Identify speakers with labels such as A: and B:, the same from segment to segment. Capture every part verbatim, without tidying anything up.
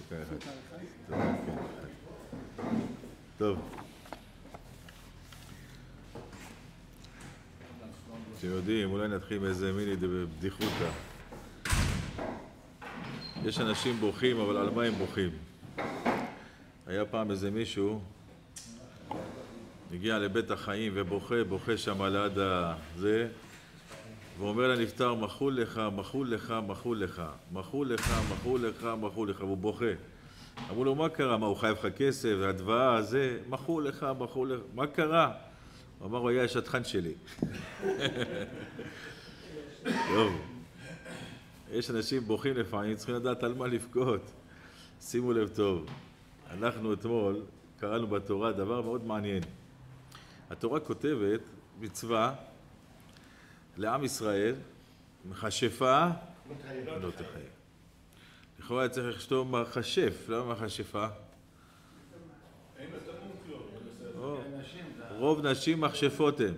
A: טוב. אתם יודעים, אולי נתחיל מאיזה מיני בדיחותא. יש אנשים בוכים, אבל על מה הם בוכים? היה פעם איזה מישהו, הגיע לבית החיים ובוכה, בוכה שם על עד הזה, ואומר לנפטר, מחול לך, מחול לך, מחול לך, מחול לך, מחול לך, מחול לך, והוא בוכה. אמרו לו, מה קרה? מה, הוא חייב לך כסף, והדבעה הזה, מחול לך, מחול לך, מה קרה? הוא אמר, הוא היה השטחן שלי. טוב. יש אנשים בוכים לפעמים, צריכים לדעת על מה לבכות. שימו לב טוב. אנחנו אתמול קראנו בתורה דבר מאוד מעניין. התורה כותבת מצווה לעם ישראל, מכשפה לא תחיה. לכאורה צריך לכתוב מכשף, למה מכשפה? רוב נשים מכשפות הן.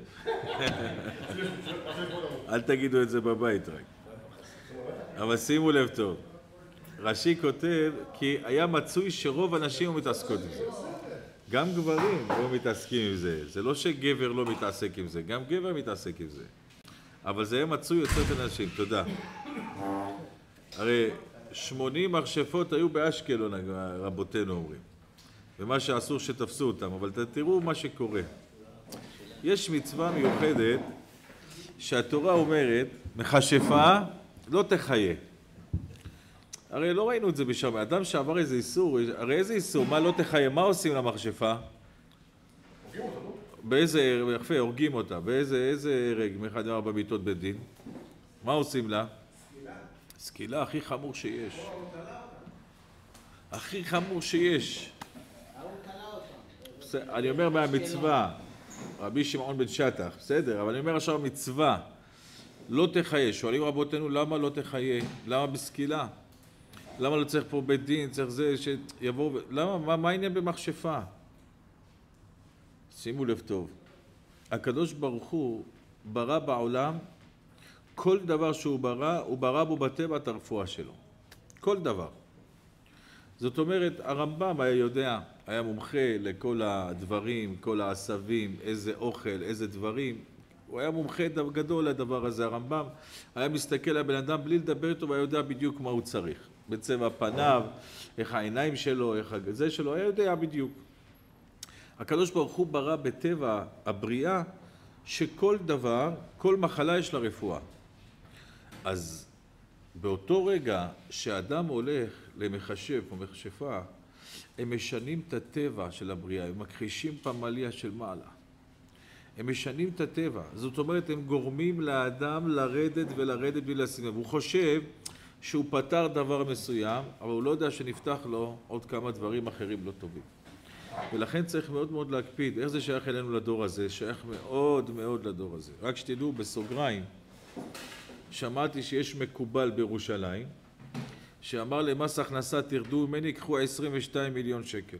A: אל תגידו את זה בבית רק. אבל שימו לב טוב. רש"י כותב כי היה מצוי שרוב הנשים לא מתעסקות עם זה. גם גברים לא מתעסקים עם זה. זה לא שגבר לא מתעסק עם זה, גם גבר מתעסק עם זה. אבל זה היה מצוי יותר בין אנשים. תודה. הרי שמונים מכשפות היו באשקלון, רבותינו אומרים. ומה שאסור שתפסו אותם, אבל תראו מה שקורה. יש מצווה מיוחדת שהתורה אומרת, מכשפה לא תחיה. הרי לא ראינו את זה בשם. אדם שעבר איזה איסור, הרי איזה איסור, מה לא תחיה? מה עושים למכשפה?
B: הורגים אותה, לא?
A: באיזה, יפה, הורגים אותה. באיזה, איזה הרג מאחד מארבע מיתות בית דין? מה עושים לה? סקילה. סקילה הכי חמור שיש. הכי חמור שיש. אני אומר מהמצווה, רבי שמעון בן שטח, בסדר, אבל אני אומר עכשיו מצווה, לא תחיה. שואלים רבותינו למה לא תחיה? למה בסקילה? למה לא צריך פה בית דין? צריך זה שיבואו... למה? מה, מה העניין במכשפה? שימו לב טוב. הקדוש ברוך הוא ברא בעולם, כל דבר שהוא ברא, הוא ברא בו בטבע את הרפואה שלו. כל דבר. זאת אומרת, הרמב"ם היה יודע, היה מומחה לכל הדברים, כל העשבים, איזה אוכל, איזה דברים. הוא היה מומחה גדול לדבר הזה. הרמב"ם היה מסתכל על בן אדם בלי לדבר איתו, והיה יודע בדיוק מה הוא צריך. בצבע פניו, איך העיניים שלו, איך זה שלו, היה יודע בדיוק. הקדוש ברוך הוא ברא בטבע הבריאה, שכל דבר, כל מחלה יש לה רפואה. אז באותו רגע שאדם הולך למכשף או מכשפה, הם משנים את הטבע של הבריאה, הם מכחישים פמליה של מעלה. הם משנים את הטבע, זאת אומרת, הם גורמים לאדם לרדת ולרדת בלי לשים לב. הוא חושב שהוא פתר דבר מסוים, אבל הוא לא יודע שנפתח לו עוד כמה דברים אחרים לא טובים. ולכן צריך מאוד מאוד להקפיד. איך זה שייך אלינו לדור הזה? שייך מאוד מאוד לדור הזה. רק שתדעו, בסוגריים, שמעתי שיש מקובל בירושלים, שאמר למס הכנסה, תרדו ממני, קחו עשרים ושניים מיליון שקל.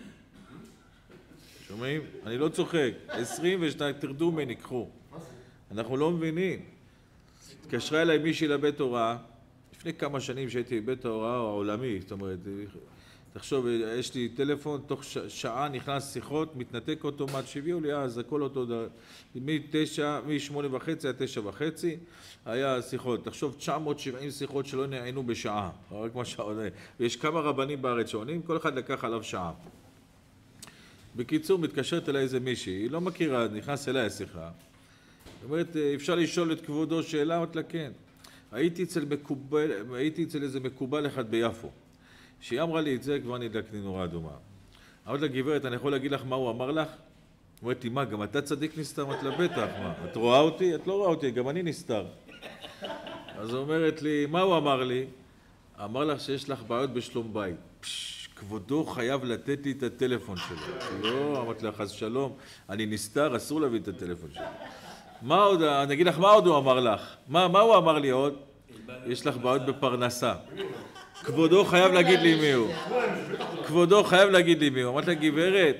A: שומעים? אני לא צוחק. עשרים ושתיים, תרדו ממני, קחו. אנחנו לא מבינים. התקשרה אליי מישהי לבית הוראה, לפני כמה שנים שהייתי בבית ההוראה העולמי, זאת אומרת, תחשוב, יש לי טלפון, תוך שעה נכנס שיחות, מתנתק אוטומט, שהביאו לי אז, הכל אותו, מתשע, משמונה וחצי עד תשע וחצי, היה שיחות. תחשוב, תשע מאות ושבעים שיחות שלא נענו בשעה, רק מה שעונה. ויש כמה רבנים בארץ שעונים, כל אחד לקח עליו שעה. בקיצור, מתקשרת אליי איזה מישהי, היא לא מכירה, נכנס אליי השיחה. זאת אומרת, אפשר לשאול את כבודו שאלה, אמרת לה כן. הייתי אצל מקובל, הייתי אצל איזה מקובל אחד ביפו. שהיא אמרה לי את זה, כבר נדלקתי נורה אדומה. אמרתי לה, גברת, אני יכול להגיד לך מה הוא אמר לך? אמרתי, מה, גם אתה צדיק נסתר? אמרתי לה, בטח, מה? את רואה אותי? את לא רואה אותי, גם אני נסתר. אז אומרת לי, מה הוא אמר לי? אמר לך שיש לך בעיות בשלום בית. פש, כבודו חייב לתת לי את הטלפון שלו. לא, אמרתי לך, אז שלום, אני נסתר, אסור להביא את הטלפון שלו. מה עוד, אני אגיד לך, מה עוד הוא אמר לך? מה, מה הוא אמר לי עוד? יש לך בעיות בפרנסה. כבודו חייב להגיד לי מי הוא. כבודו חייב להגיד לי מי הוא. אמרת לה, גברת,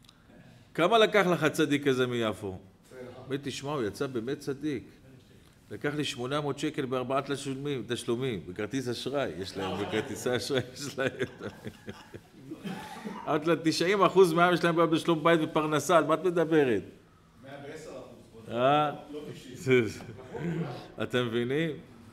A: כמה לקח לך צדיק כזה מיפו? אמרתי, תשמע, הוא יצא באמת צדיק. לקח לי שמונה מאות שקל בארבעת תשלומים, תשלומים, בכרטיס אשראי, יש להם, בכרטיסי אשראי יש להם. אמרתי לה, תשעים אחוז מהעם יש להם בעיה בשלום בית ופרנסה, על מה את מדברת?
B: מאה ועשר אחוז.
A: אה?
B: לא תשעים.
A: אתם מבינים?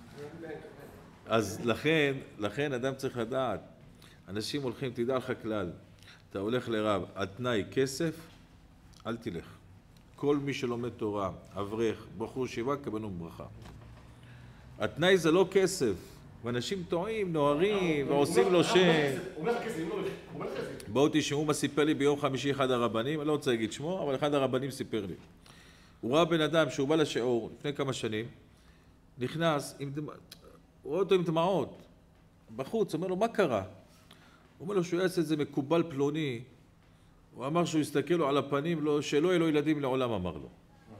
A: אז לכן, לכן אדם צריך לדעת. אנשים הולכים, תדע לך כלל, אתה הולך לרב, על תנאי כסף, אל תלך. כל מי שלומד תורה, אברך, בחור ישיבה, קבלנו ברכה. התנאי זה לא כסף, ואנשים טועים, נוהרים, ועושים לו שם.
B: הוא אומר לך כסף, הוא אומר לך כסף.
A: בואו תשמעו מה סיפר לי ביום חמישי אחד הרבנים, אני לא רוצה להגיד שמו, אבל אחד הרבנים סיפר לי. הוא ראה בן אדם שהוא בא לשיעור לפני כמה שנים, נכנס, עם דמ... הוא רואה אותו עם דמעות, בחוץ, אומר לו, מה קרה? הוא אומר לו שהוא יעשה איזה מקובל פלוני, הוא אמר שהוא יסתכל לו על הפנים, לא, שלא יהיה לו ילדים לעולם, אמר לו.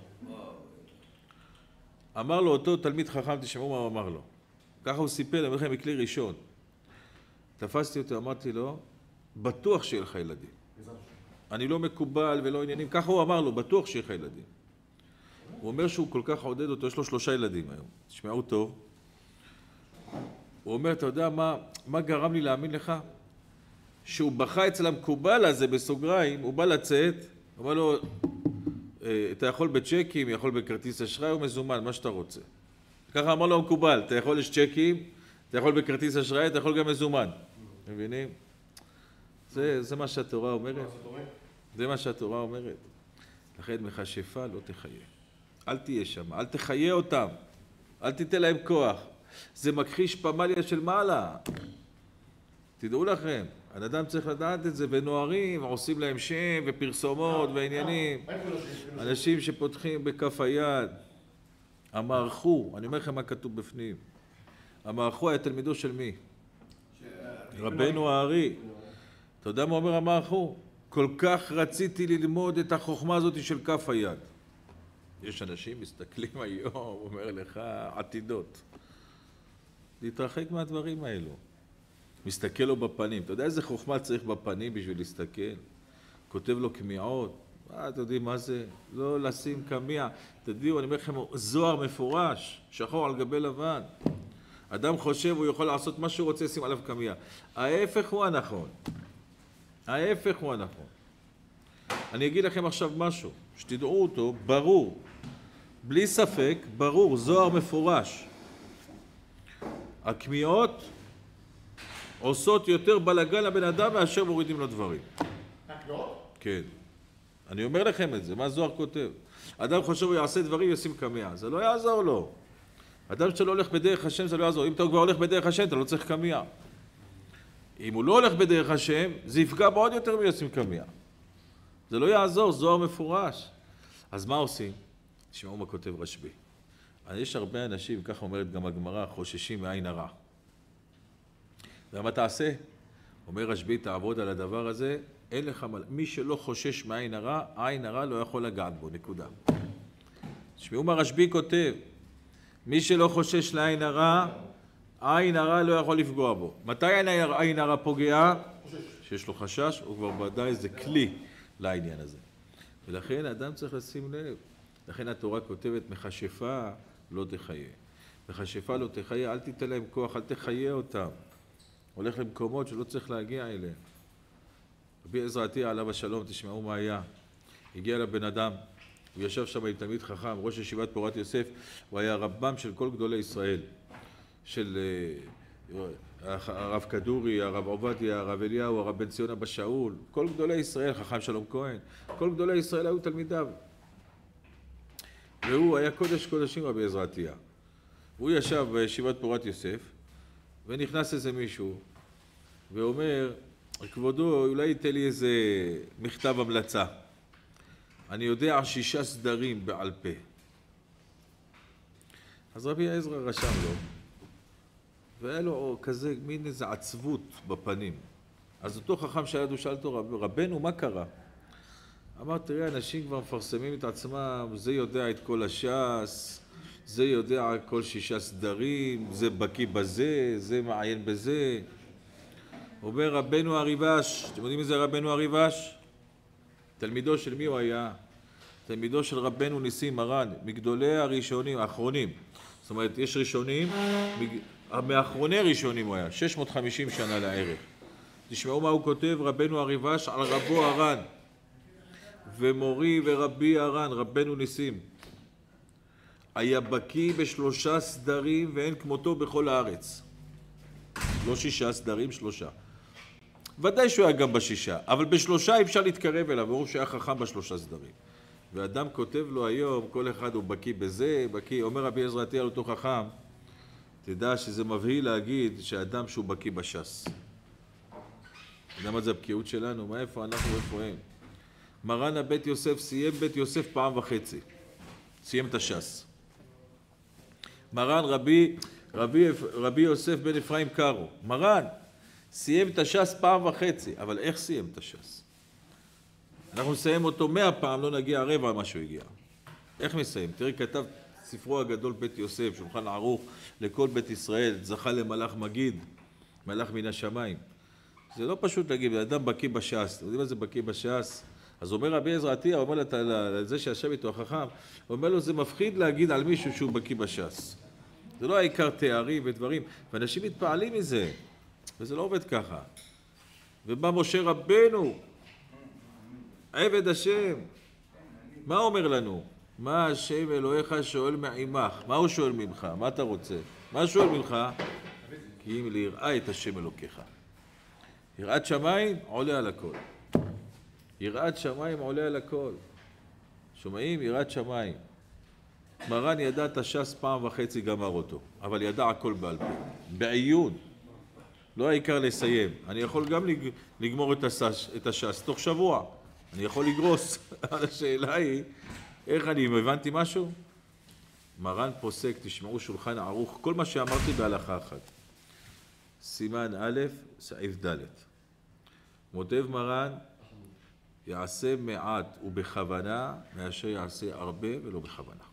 A: אמר לו אותו תלמיד חכם, תשמעו מה הוא אמר לו. ככה הוא סיפר, אני אומר לכם, מכלי ראשון. תפסתי אותו, אמרתי לו, בטוח שיהיה לך ילדים. אני לא מקובל ולא עניינים, ככה הוא אמר לו, בטוח שיהיה לך ילדים. הוא אומר שהוא כל כך עודד אותו, יש לו שלושה ילדים היום. תשמעו טוב. הוא אומר, אתה יודע מה, מה גרם לי להאמין לך? שהוא בכה אצל המקובל הזה בסוגריים, הוא בא לצאת, הוא אומר לו, אתה יכול בצ'קים, יכול בכרטיס אשראי או מזומן, מה שאתה רוצה. ככה אמר לו המקובל, אתה יכול יש צ'קים, אתה יכול בכרטיס אשראי, אתה יכול גם מזומן. מבינים? זה, זה מה שהתורה אומרת. זה מה שהתורה אומרת. לכן מכשפה לא תחיה. אל תהיה שם, אל תחיה אותם. אל תיתן להם כוח. זה מכחיש פמליה של מעלה. תדעו לכם, האדם צריך לדעת את זה, ונוערים, עושים להם שם ופרסומות ועניינים. אנשים שפותחים בכף היד. המערכו, אני אומר לכם מה כתוב בפנים. המערכו היה תלמידו של מי? רבנו הארי. אתה יודע מה אומר המערכו? כל כך רציתי ללמוד את החוכמה הזאת של כף היד. יש אנשים מסתכלים היום, הוא אומר לך, עתידות. להתרחק מהדברים האלו. מסתכל לו בפנים. אתה יודע איזה חוכמה צריך בפנים בשביל להסתכל? כותב לו כמיעות. מה, אתם יודעים מה זה? לא לשים כמיע. תדעו, אני אומר לכם, זוהר מפורש, שחור על גבי לבן. אדם חושב, הוא יכול לעשות מה שהוא רוצה, לשים עליו כמיע. ההפך הוא הנכון. ההפך הוא הנכון. אני אגיד לכם עכשיו משהו, שתדעו אותו, ברור. בלי ספק, ברור, זוהר מפורש. הכמיעות עושות יותר בלגן לבן אדם מאשר מורידים לו דברים.
B: הכמיעות?
A: כן. אני אומר לכם את זה, מה זוהר כותב? אדם חושב הוא יעשה דברים, ישים קמיע. זה לא יעזור לו. אדם שלא הולך בדרך השם, זה לא יעזור. אם אתה כבר הולך בדרך השם, אתה לא צריך קמיע. אם הוא לא הולך בדרך השם, זה יפגע בעוד יותר מישים קמיע. זה לא יעזור, זוהר מפורש. אז מה עושים? תשמעו מה כותב רשב"י. יש הרבה אנשים, ככה אומרת גם הגמרא, חוששים מעין הרע. ומה תעשה? אומר רשב"י, תעבוד על הדבר הזה, אין לך מה... מי שלא חושש מעין הרע, עין הרע לא יכול לגעת בו, נקודה. תשמעו מה רשב"י כותב. מי שלא חושש לעין הרע, עין הרע לא יכול לפגוע בו. מתי עין הרע פוגע? שיש לו חשש, הוא כבר ודאי זה כלי לעניין הזה. ולכן האדם צריך לשים לב. לכן התורה כותבת, מכשפה לא תחיה. מכשפה לא תחיה, אל תיתן להם כוח, אל תחיה אותם. הולך למקומות שלא צריך להגיע אליהם. רבי עזרא עטיה עליו השלום, תשמעו מה היה. הגיע לבן אדם, הוא ישב שם עם תלמיד חכם, ראש ישיבת פורת יוסף, הוא היה רבם של כל גדולי ישראל, של הרב כדורי, הרב עובדיה, הרב אליהו, הרב בן ציון אבא שאול, כל גדולי ישראל, חכם שלום כהן, כל גדולי ישראל היו תלמידיו. והוא היה קודש קודשים רבי עזרא עטיה. הוא ישב בישיבת פורת יוסף, ונכנס איזה מישהו, ואומר, כבודו, אולי ייתן לי איזה מכתב המלצה. אני יודע שישה סדרים בעל פה. אז רבי עזרא רשם לו, והיה לו כזה מין איזה עצבות בפנים. אז אותו חכם שהיה שאל אותו, רבנו, מה קרה? אמר, תראה, אנשים כבר מפרסמים את עצמם, זה יודע את כל הש"ס, זה יודע כל שישה סדרים, זה בקיא בזה, זה מעיין בזה. אומר רבנו הריבש, אתם יודעים מי זה רבנו הריבש? תלמידו של מי הוא היה? תלמידו של רבנו ניסים מרן, מגדולי הראשונים, האחרונים, אומרת, יש ראשונים, מאחרוני ראשונים הוא היה, שש מאות וחמישים שנה לערך. תשמעו מה הוא כותב, רבנו הריבש על רבו הר"ן, ומורי ורבי הר"ן, רבנו ניסים. היה בקיא בשלושה סדרים ואין כמותו בכל הארץ. לא שישה סדרים, שלושה. ודאי שהוא היה גם בשישה, אבל בשלושה אי אפשר להתקרב אליו, ברור שהיה חכם בשלושה סדרים. ואדם כותב לו היום, כל אחד הוא בקיא בזה, בקיא, אומר רבי עזרא עטייה על אותו חכם, תדע שזה מבהיל להגיד שאדם שהוא בקיא בש"ס. אתה יודע מה זה הבקיאות שלנו? מה איפה אנחנו ואיפה הם? מרן הבית יוסף סיים בית יוסף פעם וחצי. סיים את הש"ס. מרן רבי, רבי, רבי יוסף בן אפרים קארו. מרן סיים את הש"ס פעם וחצי. אבל איך סיים את הש"ס? אנחנו נסיים אותו מאה פעם, לא נגיע רבע מה שהוא הגיע. איך מסיים? תראי, כתב ספרו הגדול בית יוסף, שולחן ערוך לכל בית ישראל, זכה למלאך מגיד, מלאך מן השמיים. זה לא פשוט להגיד, אדם בקיא בש"ס. אתם יודעים מה זה בקיא בש"ס? אז אומר רבי עזרא עטייה, אומר לזה שישב איתו החכם, אומר לו, זה מפחיד להגיד על מישהו שהוא בקיא בש"ס. זה לא העיקר תארים ודברים, ואנשים מתפעלים מזה, וזה לא עובד ככה. ובא משה רבנו, עבד השם, מה אומר לנו? מה השם אלוהיך שואל מעמך? מה הוא שואל ממך? מה אתה רוצה? מה שואל ממך? כי אם ליראה את השם אלוקיך. יראת שמיים עולה על הכל. יראת שמיים עולה על הכל. שומעים? יראת שמיים. מרן ידע את הש"ס פעם וחצי גמר אותו, אבל ידע הכל בעל פה. בעיון. לא העיקר לסיים. אני יכול גם לגמור את הש"ס תוך שבוע. אני יכול לגרוס. אבל השאלה היא, איך אני הבנתי משהו? מרן פוסק, תשמעו שולחן ערוך, כל מה שאמרתי בהלכה אחת. סימן א', סעיף ד'. מוטב מרן, יעשה מעט ובכוונה, מאשר יעשה הרבה ולא בכוונה.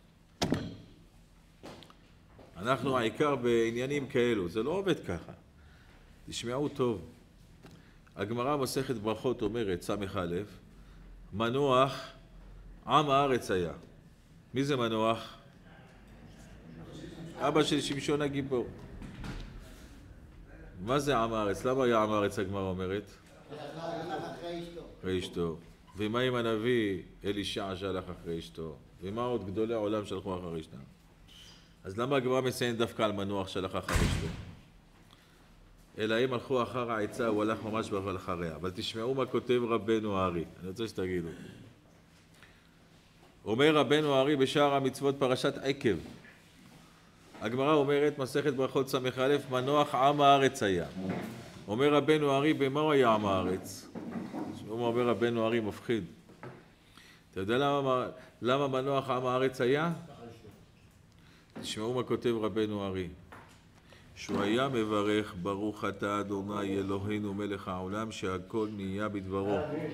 A: אנחנו העיקר בעניינים כאלו, זה לא עובד ככה. תשמעו טוב. הגמרא מסכת ברכות אומרת, סמך א', מנוח, עם הארץ היה. מי זה מנוח? אבא של שמשון הגיבור. מה זה עם הארץ? למה היה עם הארץ, הגמרא אומרת? אחרי אשתו. ומה עם הנביא אלישע שהלך אחרי אשתו? ומה עוד גדולי העולם שהלכו אחרי אשתו? אז למה הגמרא מציין דווקא על מנוח שהלך אחרי אשתו? אלא אם הלכו אחר העצה, הוא הלך ממש אחריה. אבל תשמעו מה כותב רבנו הארי. אני רוצה שתגידו. אומר רבנו הארי בשער המצוות פרשת עקב. הגמרא אומרת, מסכת ברכות סמך א', מנוח עם הארץ היה. אומר רבנו הארי, במה הוא היה עם הארץ? הוא אומר רבנו הארי, מפחיד. אתה יודע למה, למה מנוח עם הארץ היה? תשמעו מה כותב רבנו הארי. שהוא היה מברך, ברוך אתה אדוני אלוהינו מלך העולם, שהכל נהיה בדברו.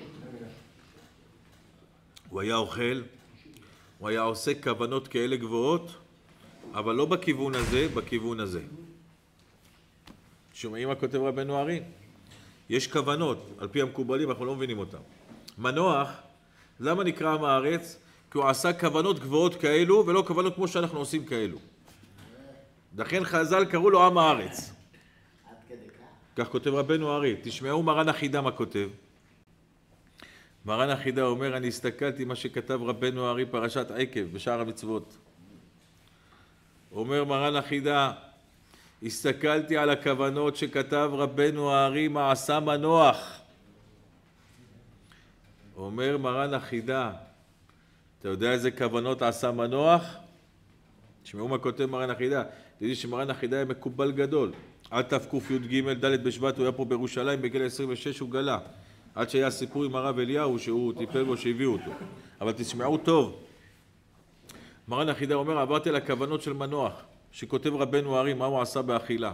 A: הוא היה אוכל, הוא היה עושה כוונות כאלה גבוהות, אבל לא בכיוון הזה, בכיוון הזה. שומעים מה כותב רבנו הארי? יש כוונות, על פי המקובלים, אנחנו לא מבינים אותם. מנוח, למה נקרא עם הארץ? כי הוא עשה כוונות גבוהות כאלו, ולא כוונות כמו שאנחנו עושים כאלו. לכן חז"ל קראו לו עם הארץ. כך כותב רבנו הארי. תשמעו מרן החידה מה כותב. מרן החידה אומר, אני הסתכלתי מה שכתב רבנו הארי פרשת עקב בשער המצוות. אומר מרן החידה, הסתכלתי על הכוונות שכתב רבנו הארי מה עשה מנוח. אומר מרן החידה, אתה יודע איזה כוונות עשה מנוח? תשמעו מה כותב מרן החידה. תדעי שמרן החידה היה מקובל גדול. עד תק"ג ד' בשבט הוא היה פה בירושלים, בגיל עשרים ושש הוא גלה. עד שהיה סיפור עם הרב אליהו שהוא טיפל בו שהביאו אותו. אבל תשמעו טוב. מרן החידה אומר, עברתי על הכוונות של מנוח, שכותב רבנו הארי מה הוא עשה באכילה.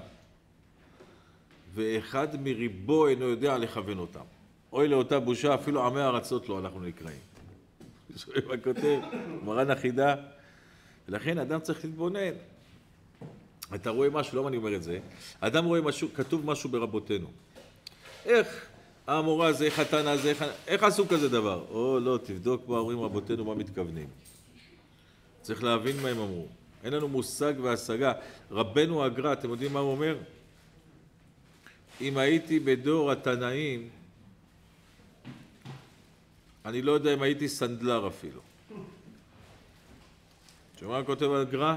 A: ואחד מריבו אינו יודע לכוון אותם. אוי לאותה בושה, אפילו עמי ארצות לא אנחנו נקראים. שומעים מה כותב? מרן החידה. ולכן אדם צריך להתבונן. אתה רואה משהו, למה אני אומר את זה? אדם רואה משהו, כתוב משהו ברבותינו. איך האמורה הזה, איך התנא הזה, איך, איך עשו כזה דבר? או לא, תבדוק מה אומרים רבותינו, מה מתכוונים. צריך להבין מה הם אמרו. אין לנו מושג והשגה. רבנו הגר"א, אתם יודעים מה הוא אומר? אם הייתי בדור התנאים, אני לא יודע אם הייתי סנדלר אפילו. שמה הוא כותב הגר"א?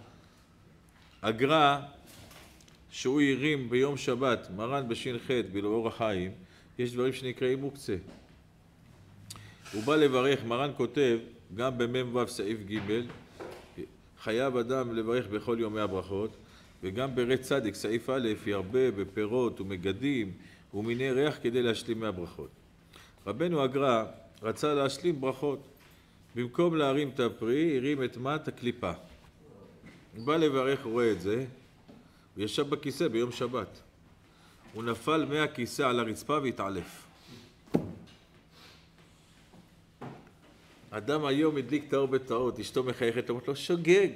A: הגר"א, שהוא הרים ביום שבת, מרן בש"ח, באור החיים, יש דברים שנקראים מוקצה. הוא בא לברך, מרן כותב, גם במ"ו סעיף ג', חייב אדם לברך בכל יומי הברכות, וגם ברי צדיק, סעיף א', ירבה בפירות ומגדים ומיני ריח כדי להשלים מהברכות. רבנו הגר"א רצה להשלים ברכות. במקום להרים את הפרי, הרים את מה? את הקליפה. הוא בא לברך, הוא רואה את זה, הוא ישב בכיסא ביום שבת. הוא נפל מהכיסא על הרצפה והתעלף. אדם היום הדליק את האור בטעות, אשתו מחייכת, אומרת לו, שוגג.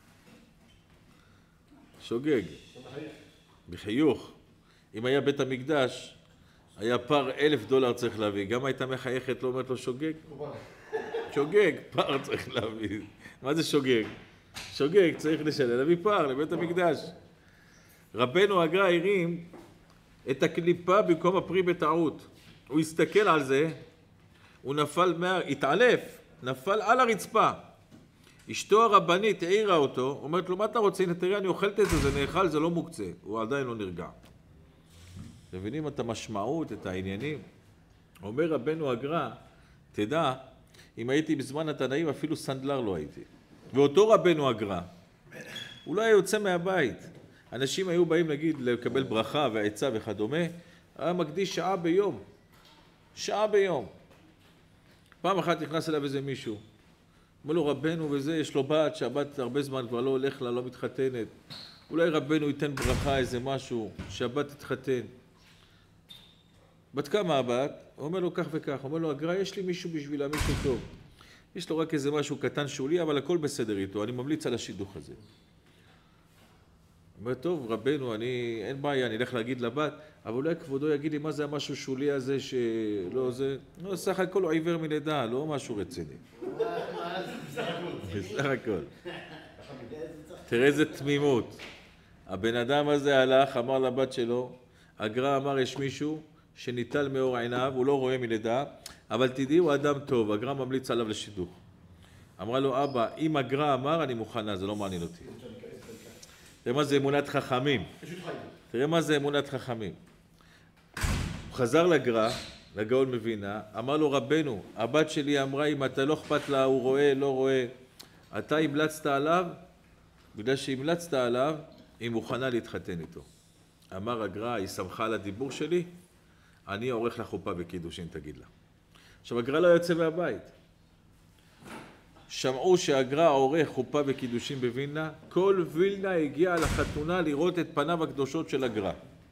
A: שוגג. בחיוך. אם היה בית המקדש, היה פר אלף דולר צריך להביא. גם הייתה מחייכת, לא אומרת לו, שוגג. שוגג, פר צריך להביא. מה זה שוגג? שוגג, צריך לשלם, להביא פר לבית המקדש. רבנו הגר"א הרים את הקליפה במקום הפרי בטעות. הוא הסתכל על זה, הוא נפל, מה... התעלף, נפל על הרצפה. אשתו הרבנית העירה אותו, אומרת לו, מה אתה רוצה? הנה תראה, אני אוכלת את זה, זה נאכל, זה לא מוקצה. הוא עדיין לא נרגע. מבינים את המשמעות, את העניינים? אומר רבנו הגר"א, תדע, אם הייתי בזמן התנאים, אפילו סנדלר לא הייתי. ואותו רבנו הגר"א, הוא לא היה יוצא מהבית. אנשים היו באים, נגיד, לקבל ברכה ועצה וכדומה, היה מקדיש שעה ביום. שעה ביום. פעם אחת נכנס אליו איזה מישהו. אומר לו, רבנו וזה, יש לו בת, שהבת הרבה זמן כבר לא הולך לה, לא מתחתנת. אולי רבנו ייתן ברכה, איזה משהו, שהבת תתחתן. בת כמה הבת? הוא אומר לו כך וכך. הוא אומר לו, הגר"א, יש לי מישהו בשבילה, מישהו טוב. יש לו רק איזה משהו קטן שולי, אבל הכל בסדר איתו. אני ממליץ על השידוך הזה. הוא אומר, טוב, רבנו, אני, אין בעיה, אני אלך להגיד לבת, אבל אולי כבודו יגיד לי מה זה המשהו שולי הזה שלא זה... לא, סך הכל הוא עיוור מלידה, לא משהו רציני. סך הכל. תראה איזה תמימות. הבן אדם הזה הלך, אמר לבת שלו, הגר"א אמר, יש מישהו שניטל מאור עיניו, הוא לא רואה מלידה, אבל תדעי, הוא אדם טוב, הגר"א ממליץ עליו לשידוך. אמרה לו, אבא, אם הגר"א אמר, אני מוכנה, זה לא מעניין אותי. תראה מה זה אמונת חכמים. תראה מה זה אמונת חכמים. הוא חזר לגר"א, לגאון מווילנה, אמר לו, רבנו, הבת שלי אמרה, אם אתה לא אכפת לה, הוא רואה, לא רואה, אתה המלצת עליו, בגלל שהמלצת עליו, היא מוכנה להתחתן איתו. אמר הגר"א, היא שמחה על הדיבור שלי, אני עורך לחופה וקידושין, תגיד לה. עכשיו, הגר"א לא יוצא מהבית. שמעו שהגר"א עורך חופה וקידושין בווילנה, כל וילנה הגיעה לחתונה לראות את פניו הקדושות של הגר"א.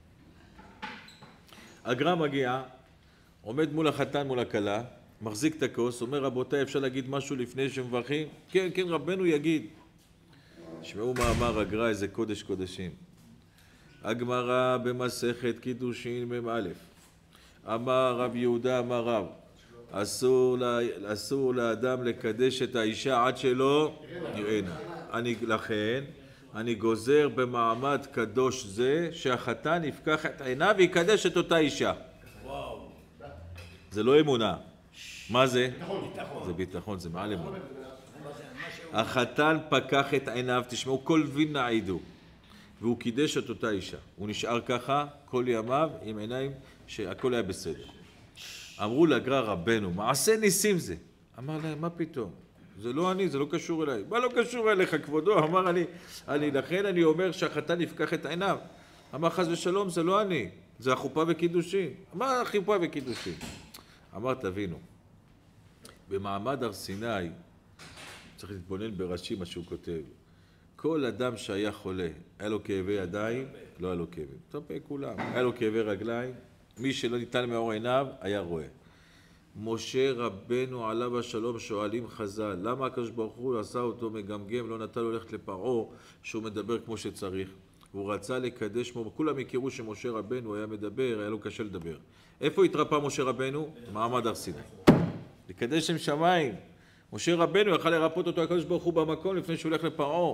A: הגר"א מגיע, עומד מול החתן, מול הכלה, מחזיק את הכוס, אומר, רבותיי, אפשר להגיד משהו לפני שמברכים? כן, כן, רבנו יגיד. שמעו מה אמר הגר"א, איזה קודש קודשים. הגמרא במסכת קידושין מ"א. אמר רב יהודה אמר רב, אסור, לה, אסור לאדם לקדש את האישה עד שלא יראנה. אני, לכן, אני גוזר במעמד קדוש זה שהחתן יפקח את עיניו ויקדש את אותה אישה. וואו. זה לא אמונה. מה זה? ביטחון. זה ביטחון, זה מעל אמונה. החתן פקח את עיניו, תשמעו, כל וילנה עידו, והוא קידש את אותה אישה. הוא נשאר ככה כל ימיו עם עיניים שהכל היה בסדר. אמרו לגר"א, רבנו, מעשה ניסים זה. אמר להם, מה פתאום? זה לא אני, זה לא קשור אליי. מה לא קשור אליך, כבודו? אמר אני, אני, לכן אני אומר שהחתן יפקח את עיניו. אמר חס ושלום, זה לא אני, זה החופה וקידושין. מה החופה וקידושין? אמר, תבינו, במעמד הר סיני, צריך להתבונן ברש"י מה שהוא כותב, כל אדם שהיה חולה, היה לו כאבי ידיים, לא היה לו כאבים. טוב, כולם. היה לו כאבי רגליים, מי שלא ניתן מאור עיניו, היה רואה. משה רבנו עליו השלום שואלים חז"ל, למה הקדוש ברוך הוא עשה אותו מגמגם, לא נתן לו ללכת לפרעה, שהוא מדבר כמו שצריך. הוא רצה לקדש, כולם הכירו שמשה רבנו היה מדבר, היה לו קשה לדבר. איפה התרפא משה רבנו? מעמד הר סיני. לקדש שם שמיים. משה רבנו יכל לרפות אותו הקדוש ברוך הוא במקום לפני שהוא הולך לפרעה.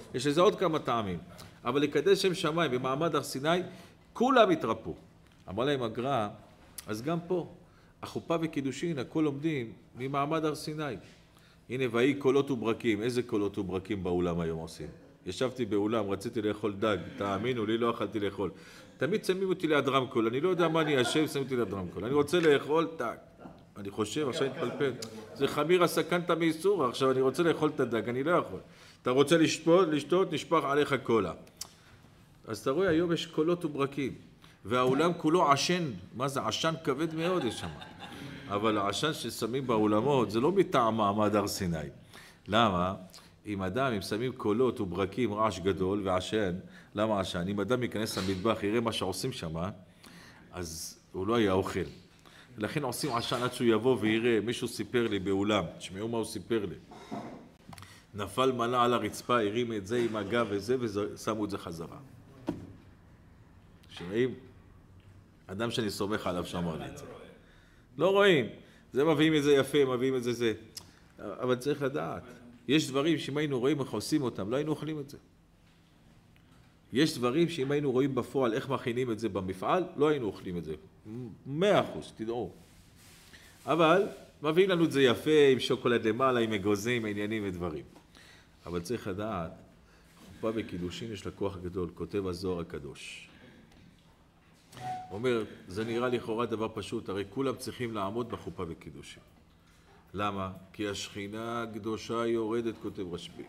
A: יש לזה עוד כמה טעמים. אבל לקדש שם שמיים במעמד הר סיני, כולם התרפו. אמר להם הגר"א, אז גם פה, החופה וקידושין, הכל לומדים ממעמד הר סיני. הנה, ויהי קולות וברקים. איזה קולות וברקים באולם היום עושים? ישבתי באולם, רציתי לאכול דג, תאמינו לי, לא אכלתי לאכול. תמיד שמים אותי ליד רמקול, אני לא יודע מה אני אשב, שמים אותי ליד רמקול. אני רוצה לאכול, טק. אני חושב, עכשיו נתפלפל. זה חמיר הסכנת מאיסורא, עכשיו אני רוצה לאכול את הדג, אני לא יכול. אתה רוצה לשתות, לשתות, נשפך עליך קולה. אז אתה רואה, היום יש קולות וברקים, והאולם כולו עשן. מה זה? עשן כבד מאוד יש שם. אבל העשן ששמים באולמות זה לא מטעם מעמד הר סיני. למה? אם אדם, אם שמים קולות וברקים, רעש גדול ועשן, למה עשן? אם אדם ייכנס למטבח, יראה מה שעושים שם, אז הוא לא היה אוכל. ולכן עושים עשן עד שהוא יבוא ויראה, מישהו סיפר לי באולם, תשמעו מה הוא סיפר לי. נפל מנה על הרצפה, הרים את זה עם הגב וזה, ושמו את זה חזרה. שומעים? אדם שאני סומך עליו שאמר לי את זה. לא רואים. זה מביאים את זה יפה, מביאים את זה זה. אבל צריך לדעת. יש דברים שאם היינו רואים איך עושים אותם, לא היינו אוכלים את זה. יש דברים שאם היינו רואים בפועל איך מכינים את זה במפעל, לא היינו אוכלים את זה. מאה אחוז, תדעו. אבל מביאים לנו את זה יפה, עם שוקולד למעלה, עם אגוזים, עניינים ודברים. אבל צריך לדעת, חופה וקידושין יש לה כוח גדול, כותב הזוהר הקדוש. אומר, זה נראה לכאורה דבר פשוט, הרי כולם צריכים לעמוד בחופה וקידושין. למה? כי השכינה הקדושה יורדת, כותב רשב"י.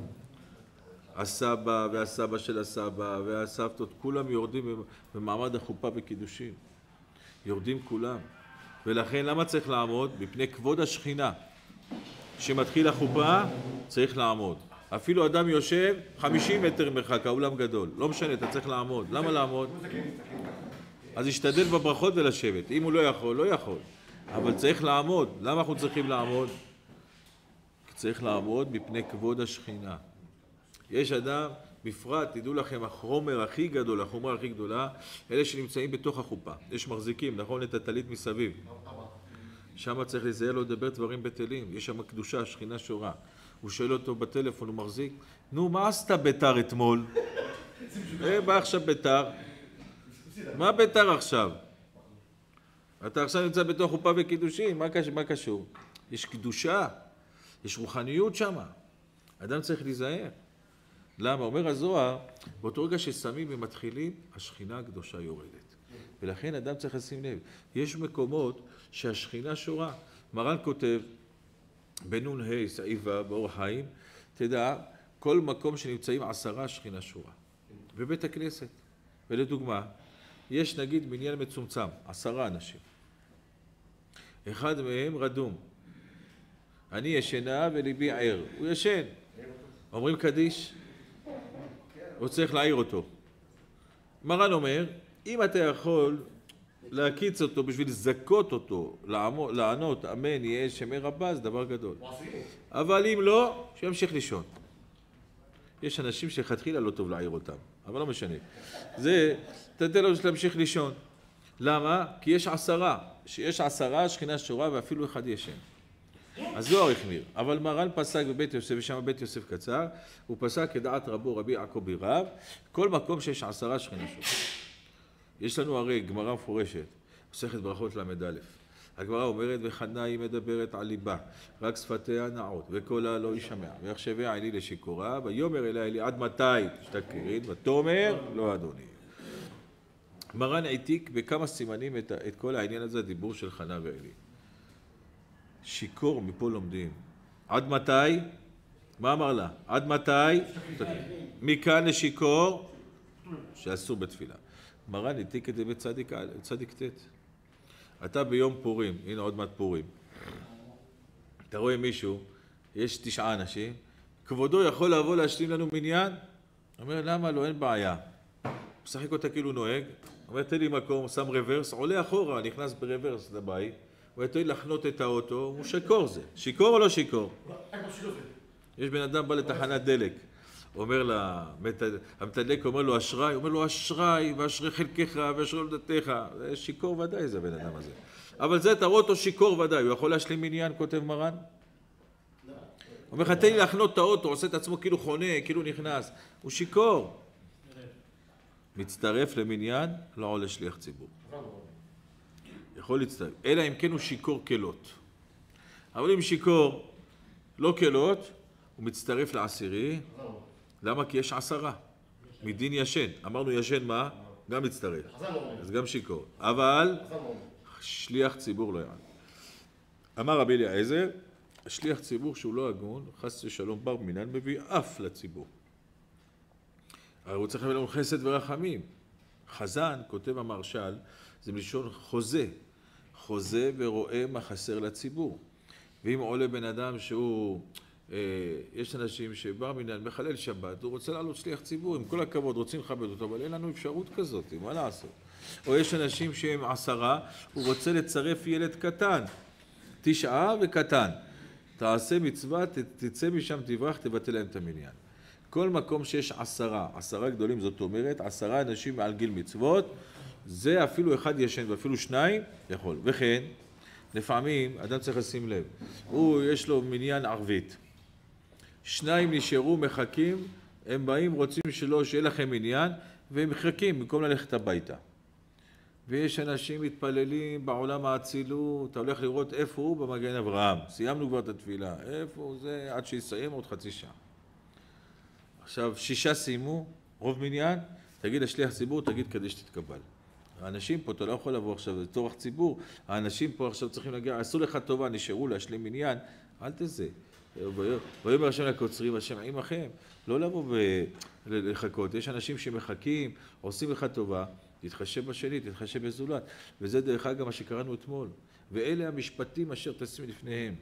A: הסבא והסבא של הסבא והסבתות, כולם יורדים במעמד החופה וקידושין. יורדים כולם. ולכן למה צריך לעמוד? מפני כבוד השכינה. כשמתחיל החופה, צריך לעמוד. אפילו אדם יושב חמישים מטר מרחק, האולם גדול. לא משנה, אתה צריך לעמוד. למה לעמוד? אז ישתדל בברכות ולשבת. אם הוא לא יכול, לא יכול. אבל צריך לעמוד. למה אנחנו צריכים לעמוד? צריך לעמוד מפני כבוד השכינה. יש אדם, בפרט, תדעו לכם, החומר הכי גדול, החומרה הכי גדולה, אלה שנמצאים בתוך החופה. יש מחזיקים, נכון? את הטלית מסביב. שם צריך לזהה לו לדבר דברים בטלים. יש שם קדושה, שכינה שורה. הוא שואל אותו בטלפון, הוא מחזיק, נו, מה עשתה ביתר אתמול? אה, בא עכשיו ביתר. מה ביתר עכשיו? אתה עכשיו נמצא בתוך חופה וקידושין, מה קשור? מה קשור? יש קדושה, יש רוחניות שם. אדם צריך להיזהר. למה? אומר הזוהר, באותו רגע ששמים ומתחילים, השכינה הקדושה יורדת. ולכן אדם צריך לשים לב. יש מקומות שהשכינה שורה. מרן כותב, בנון ה' סעיבה באור החיים, תדע, כל מקום שנמצאים עשרה שכינה שורה. בבית הכנסת. ולדוגמה, יש נגיד מניין מצומצם, עשרה אנשים. אחד מהם רדום. אני ישנה וליבי ער. הוא ישן. אומרים קדיש, הוא צריך להעיר אותו. מרן אומר, אם אתה יכול להקיץ אותו בשביל לזכות אותו, לענות, אמן, יהיה שמר רבה, זה דבר גדול. אבל אם לא, שימשיך לישון. יש אנשים שחתחילה לא טוב להעיר אותם, אבל לא משנה. זה, תדע לו להמשיך לישון. למה? כי יש עשרה. שיש עשרה, שכינה שורה ואפילו אחד ישן. אז זוהר החמיר. אבל מרן פסק בבית יוסף, ושם בית יוסף קצר, הוא פסק כדעת רבו רבי יעקב רב, כל מקום שיש עשרה שכינה שורה. יש לנו הרי גמרא מפורשת, מסכת ברכות למד א'. הגמרא אומרת, וחנה היא מדברת על ליבה, רק שפתיה נעות, וקולה לא יישמע, ויחשביה עיני לשיכורה, ויאמר אליה אלי, עד מתי תשתכרין? ותאמר, לא אדוני. מרן העתיק בכמה סימנים את, את כל העניין הזה, הדיבור של חנה ואלי. שיקור מפה לומדים. עד מתי? מה אמר לה? עד מתי? מכאן לשיקור, שאסור בתפילה. מרן העתיק את זה בצדיק ט'. אתה ביום פורים, הנה עוד מעט פורים. אתה רואה מישהו, יש תשעה אנשים, כבודו יכול לבוא להשלים לנו מניין? אומר, למה לא? אין בעיה. משחק אותה כאילו נוהג, אומר, תן לי מקום, שם רוורס, עולה אחורה, נכנס ברוורס לבית, הוא יתחיל לחנות את האוטו, הוא שיקור זה. שיקור או לא שיקור? יש בן אדם בא לתחנת דלק, אומר לה, המתדלק אומר לו אשראי, אומר לו אשראי, ואשרי חלקך, ואשרי הולדתך. זה שיקור ודאי זה בן אדם הזה. אבל זה תראו אותו שיקור ודאי, הוא יכול להשלים מניין, כותב מרן? אומר לך, תן לי להחנות את האוטו, עושה את עצמו כאילו חונה, כאילו נכנס. הוא שיקור. מצטרף למניין, לא עולה שליח ציבור. יכול להצטרף. אלא אם כן הוא שיקור כלות. אבל אם שיקור לא כלות, הוא מצטרף לעשירי. למה? כי יש עשרה. מדין ישן. אמרנו ישן מה? גם מצטרף. אז גם שיקור. אבל שליח ציבור לא יעלה. אמר רבי אליעזר, שליח ציבור שהוא לא הגון, חס ושלום בר מינן, מביא אף לציבור. הרי הוא צריך להביא לנו חסד ורחמים. חזן, כותב המרשל, זה מלשון חוזה. חוזה ורואה מה חסר לציבור. ואם עולה בן אדם שהוא, אה, יש אנשים שבר מינן, מחלל שבת, הוא רוצה לעלות שליח ציבור, עם כל הכבוד, רוצים לכבד אותו, אבל אין לנו אפשרות כזאת, מה לעשות? או יש אנשים שהם עשרה, הוא רוצה לצרף ילד קטן, תשעה וקטן. תעשה מצווה, תצא משם, תברח, תבטל להם את המניין. כל מקום שיש עשרה, עשרה גדולים, זאת אומרת, עשרה אנשים מעל גיל מצוות, זה אפילו אחד ישן ואפילו שניים יכול. וכן, לפעמים אדם צריך לשים לב, הוא יש לו מניין ערבית. שניים נשארו, מחכים, הם באים, רוצים שלא, שיהיה לכם מניין, והם מחכים במקום ללכת הביתה. ויש אנשים מתפללים בעולם האצילות, אתה הולך לראות איפה הוא במגן אברהם. סיימנו כבר את התפילה, איפה הוא זה, עד שיסיים עוד חצי שעה. עכשיו, שישה סיימו, רוב מניין, תגיד לשליח ציבור, תגיד כדי שתתקבל. האנשים פה, אתה לא יכול לבוא עכשיו, זה תורך ציבור, האנשים פה עכשיו צריכים להגיע, עשו לך טובה, נשארו להשלים מניין, אל תזה. ויאמר השם לקוצרים, השם עמכם, לא לבוא ולחכות, יש אנשים שמחכים, עושים לך טובה, תתחשב בשני, תתחשב בזולת, וזה דרך אגב מה שקראנו אתמול, ואלה המשפטים אשר תשים לפניהם.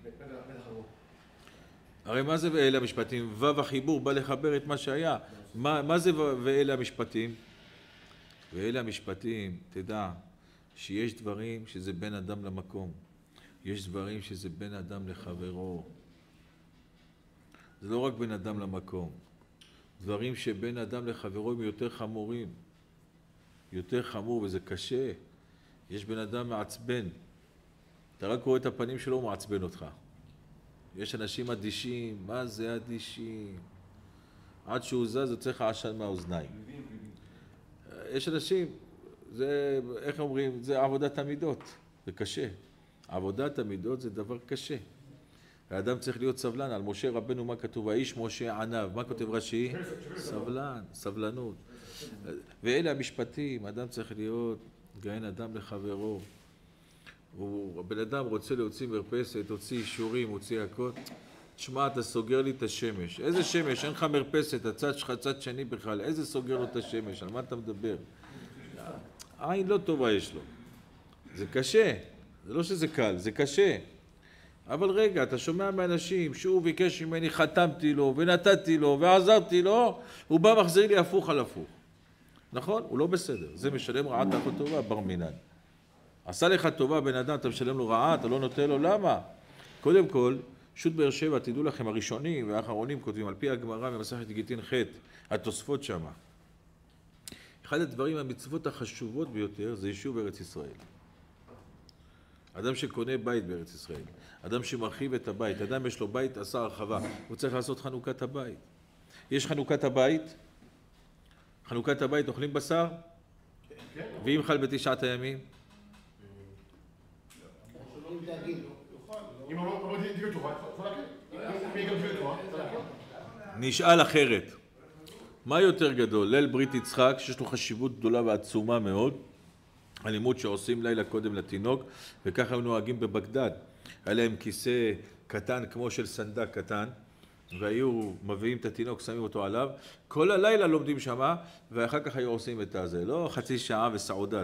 A: הרי מה זה ואלה המשפטים? וו החיבור בא לחבר את מה שהיה. מה, מה זה ואלה המשפטים? ואלה המשפטים, תדע שיש דברים שזה בין אדם למקום. יש דברים שזה בין אדם לחברו. זה לא רק בין אדם למקום. דברים שבין אדם לחברו הם יותר חמורים. יותר חמור וזה קשה. יש בן אדם מעצבן. אתה רק רואה את הפנים שלו, הוא מעצבן אותך. יש אנשים אדישים, מה זה אדישים? עד שהוא זז, הוא צריך עשן מהאוזניים. יש אנשים, זה, איך אומרים, זה עבודת המידות, זה קשה. עבודת המידות זה דבר קשה. האדם צריך להיות סבלן, על משה רבנו מה כתוב? האיש משה עניו, מה כותב רש"י? סבלן, סבלנות. ואלה המשפטים, אדם צריך להיות גאין אדם לחברו. הוא, הבן אדם רוצה להוציא מרפסת, הוציא אישורים, הוציא הכל. תשמע, אתה סוגר לי את השמש. איזה שמש? אין לך מרפסת, הצד שלך צד שני בכלל. איזה סוגר לו את השמש? על מה אתה מדבר? עין לא טובה יש לו. זה קשה. זה לא שזה קל, זה קשה. אבל רגע, אתה שומע מאנשים שהוא ביקש ממני, חתמתי לו ונתתי לו ועזרתי לו, הוא בא מחזיר לי הפוך על הפוך. נכון? הוא לא בסדר. זה משלם רעה תחת טובה, בר מינן. עשה לך טובה בן אדם, אתה משלם לו רעה, אתה לא נותן לו, למה? קודם כל, שו"ת באר שבע, תדעו לכם, הראשונים והאחרונים כותבים, על פי הגמרא במסכת גיטין ח', התוספות שמה. אחד הדברים, המצוות החשובות ביותר, זה יישוב ארץ ישראל. אדם שקונה בית בארץ ישראל, אדם שמרחיב את הבית, אדם יש לו בית, עשה הרחבה, הוא צריך לעשות חנוכת הבית. יש חנוכת הבית, חנוכת הבית אוכלים בשר, ואם חל בתשעת הימים, נשאל אחרת, מה יותר גדול? ליל ברית יצחק, שיש לו חשיבות גדולה ועצומה מאוד, הלימוד שעושים לילה קודם לתינוק, וככה הם נוהגים בבגדד. היה להם כיסא קטן כמו של סנדק קטן, והיו מביאים את התינוק, שמים אותו עליו, כל הלילה לומדים שמה, ואחר כך היו עושים את הזה, לא חצי שעה וסעודת.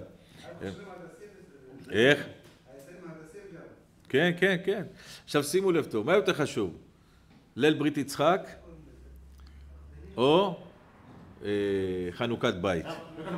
A: איך? כן, כן, כן. עכשיו שימו לב טוב, מה יותר חשוב? ליל ברית יצחק או חנוכת בית?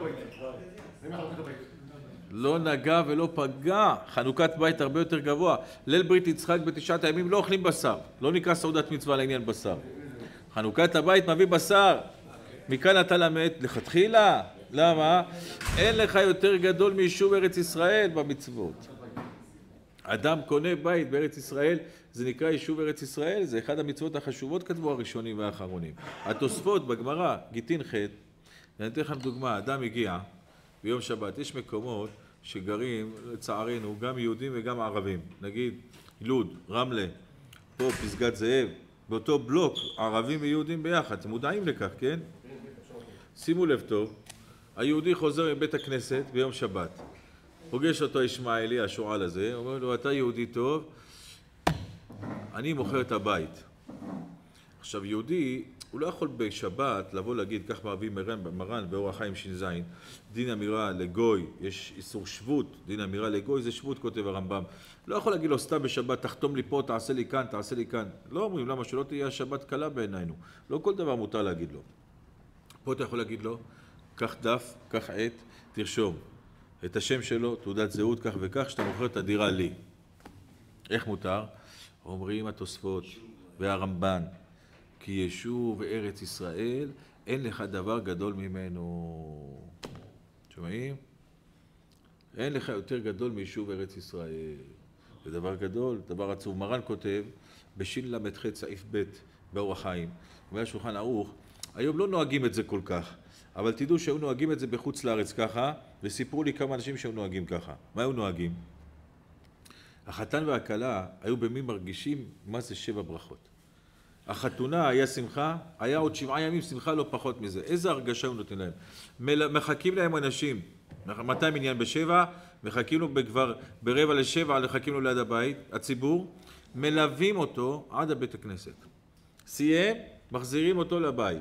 A: לא נגע ולא פגע, חנוכת בית הרבה יותר גבוה. ליל ברית יצחק בתשעת הימים לא אוכלים בשר, לא נקרא סעודת מצווה לעניין בשר. חנוכת הבית מביא בשר, מכאן אתה למד לכתחילה. למה? אין לך יותר גדול מיישוב ארץ ישראל במצוות. אדם קונה בית בארץ ישראל, זה נקרא יישוב ארץ ישראל, זה אחד המצוות החשובות כתבו הראשונים והאחרונים. התוספות בגמרא, גיטין ח', אני אתן לכם דוגמה, אדם הגיע ביום שבת, יש מקומות שגרים לצערנו גם יהודים וגם ערבים, נגיד לוד, רמלה, פה פסגת זאב, באותו בלוק ערבים ויהודים ביחד, אתם מודעים לכך, כן? שימו לב טוב, היהודי חוזר מבית הכנסת ביום שבת, פוגש אותו ישמעאלי, השועל הזה, אומר לו, אתה יהודי טוב, אני מוכר את הבית. עכשיו יהודי, הוא לא יכול בשבת לבוא להגיד, כך מביא מרן, מרן באורח חיים ש"ז, דין אמירה לגוי, יש איסור שבות, דין אמירה לגוי זה שבות, כותב הרמב"ם. לא יכול להגיד לו סתם בשבת, תחתום לי פה, תעשה לי כאן, תעשה לי כאן. לא אומרים, למה שלא תהיה השבת קלה בעינינו. לא כל דבר מותר להגיד לו. פה אתה יכול להגיד לו, קח דף, קח עט, תרשום את השם שלו, תעודת זהות, כך וכך, שאתה מוכר את הדירה לי. איך מותר? אומרים התוספות והרמב"ן, כי ישוב ארץ ישראל, אין לך דבר גדול ממנו. שומעים? אין לך יותר גדול מיישוב ארץ ישראל. זה דבר גדול, דבר עצוב. מרן כותב, בשין למד ח' סעיף ב' באורח חיים, ובשולחן ערוך, היום לא נוהגים את זה כל כך, אבל תדעו שהיו נוהגים את זה בחוץ לארץ ככה, וסיפרו לי כמה אנשים שהיו נוהגים ככה. מה היו נוהגים? החתן והכלה היו במי מרגישים מה זה שבע ברכות. החתונה היה שמחה, היה עוד שבעה ימים שמחה לא פחות מזה. איזה הרגשה הוא נותן להם? מחכים להם אנשים, מתי מניין בשבע, מחכים לו כבר ברבע לשבע, מחכים לו ליד הבית, הציבור, מלווים אותו עד הבית הכנסת. סיים, מחזירים אותו לבית.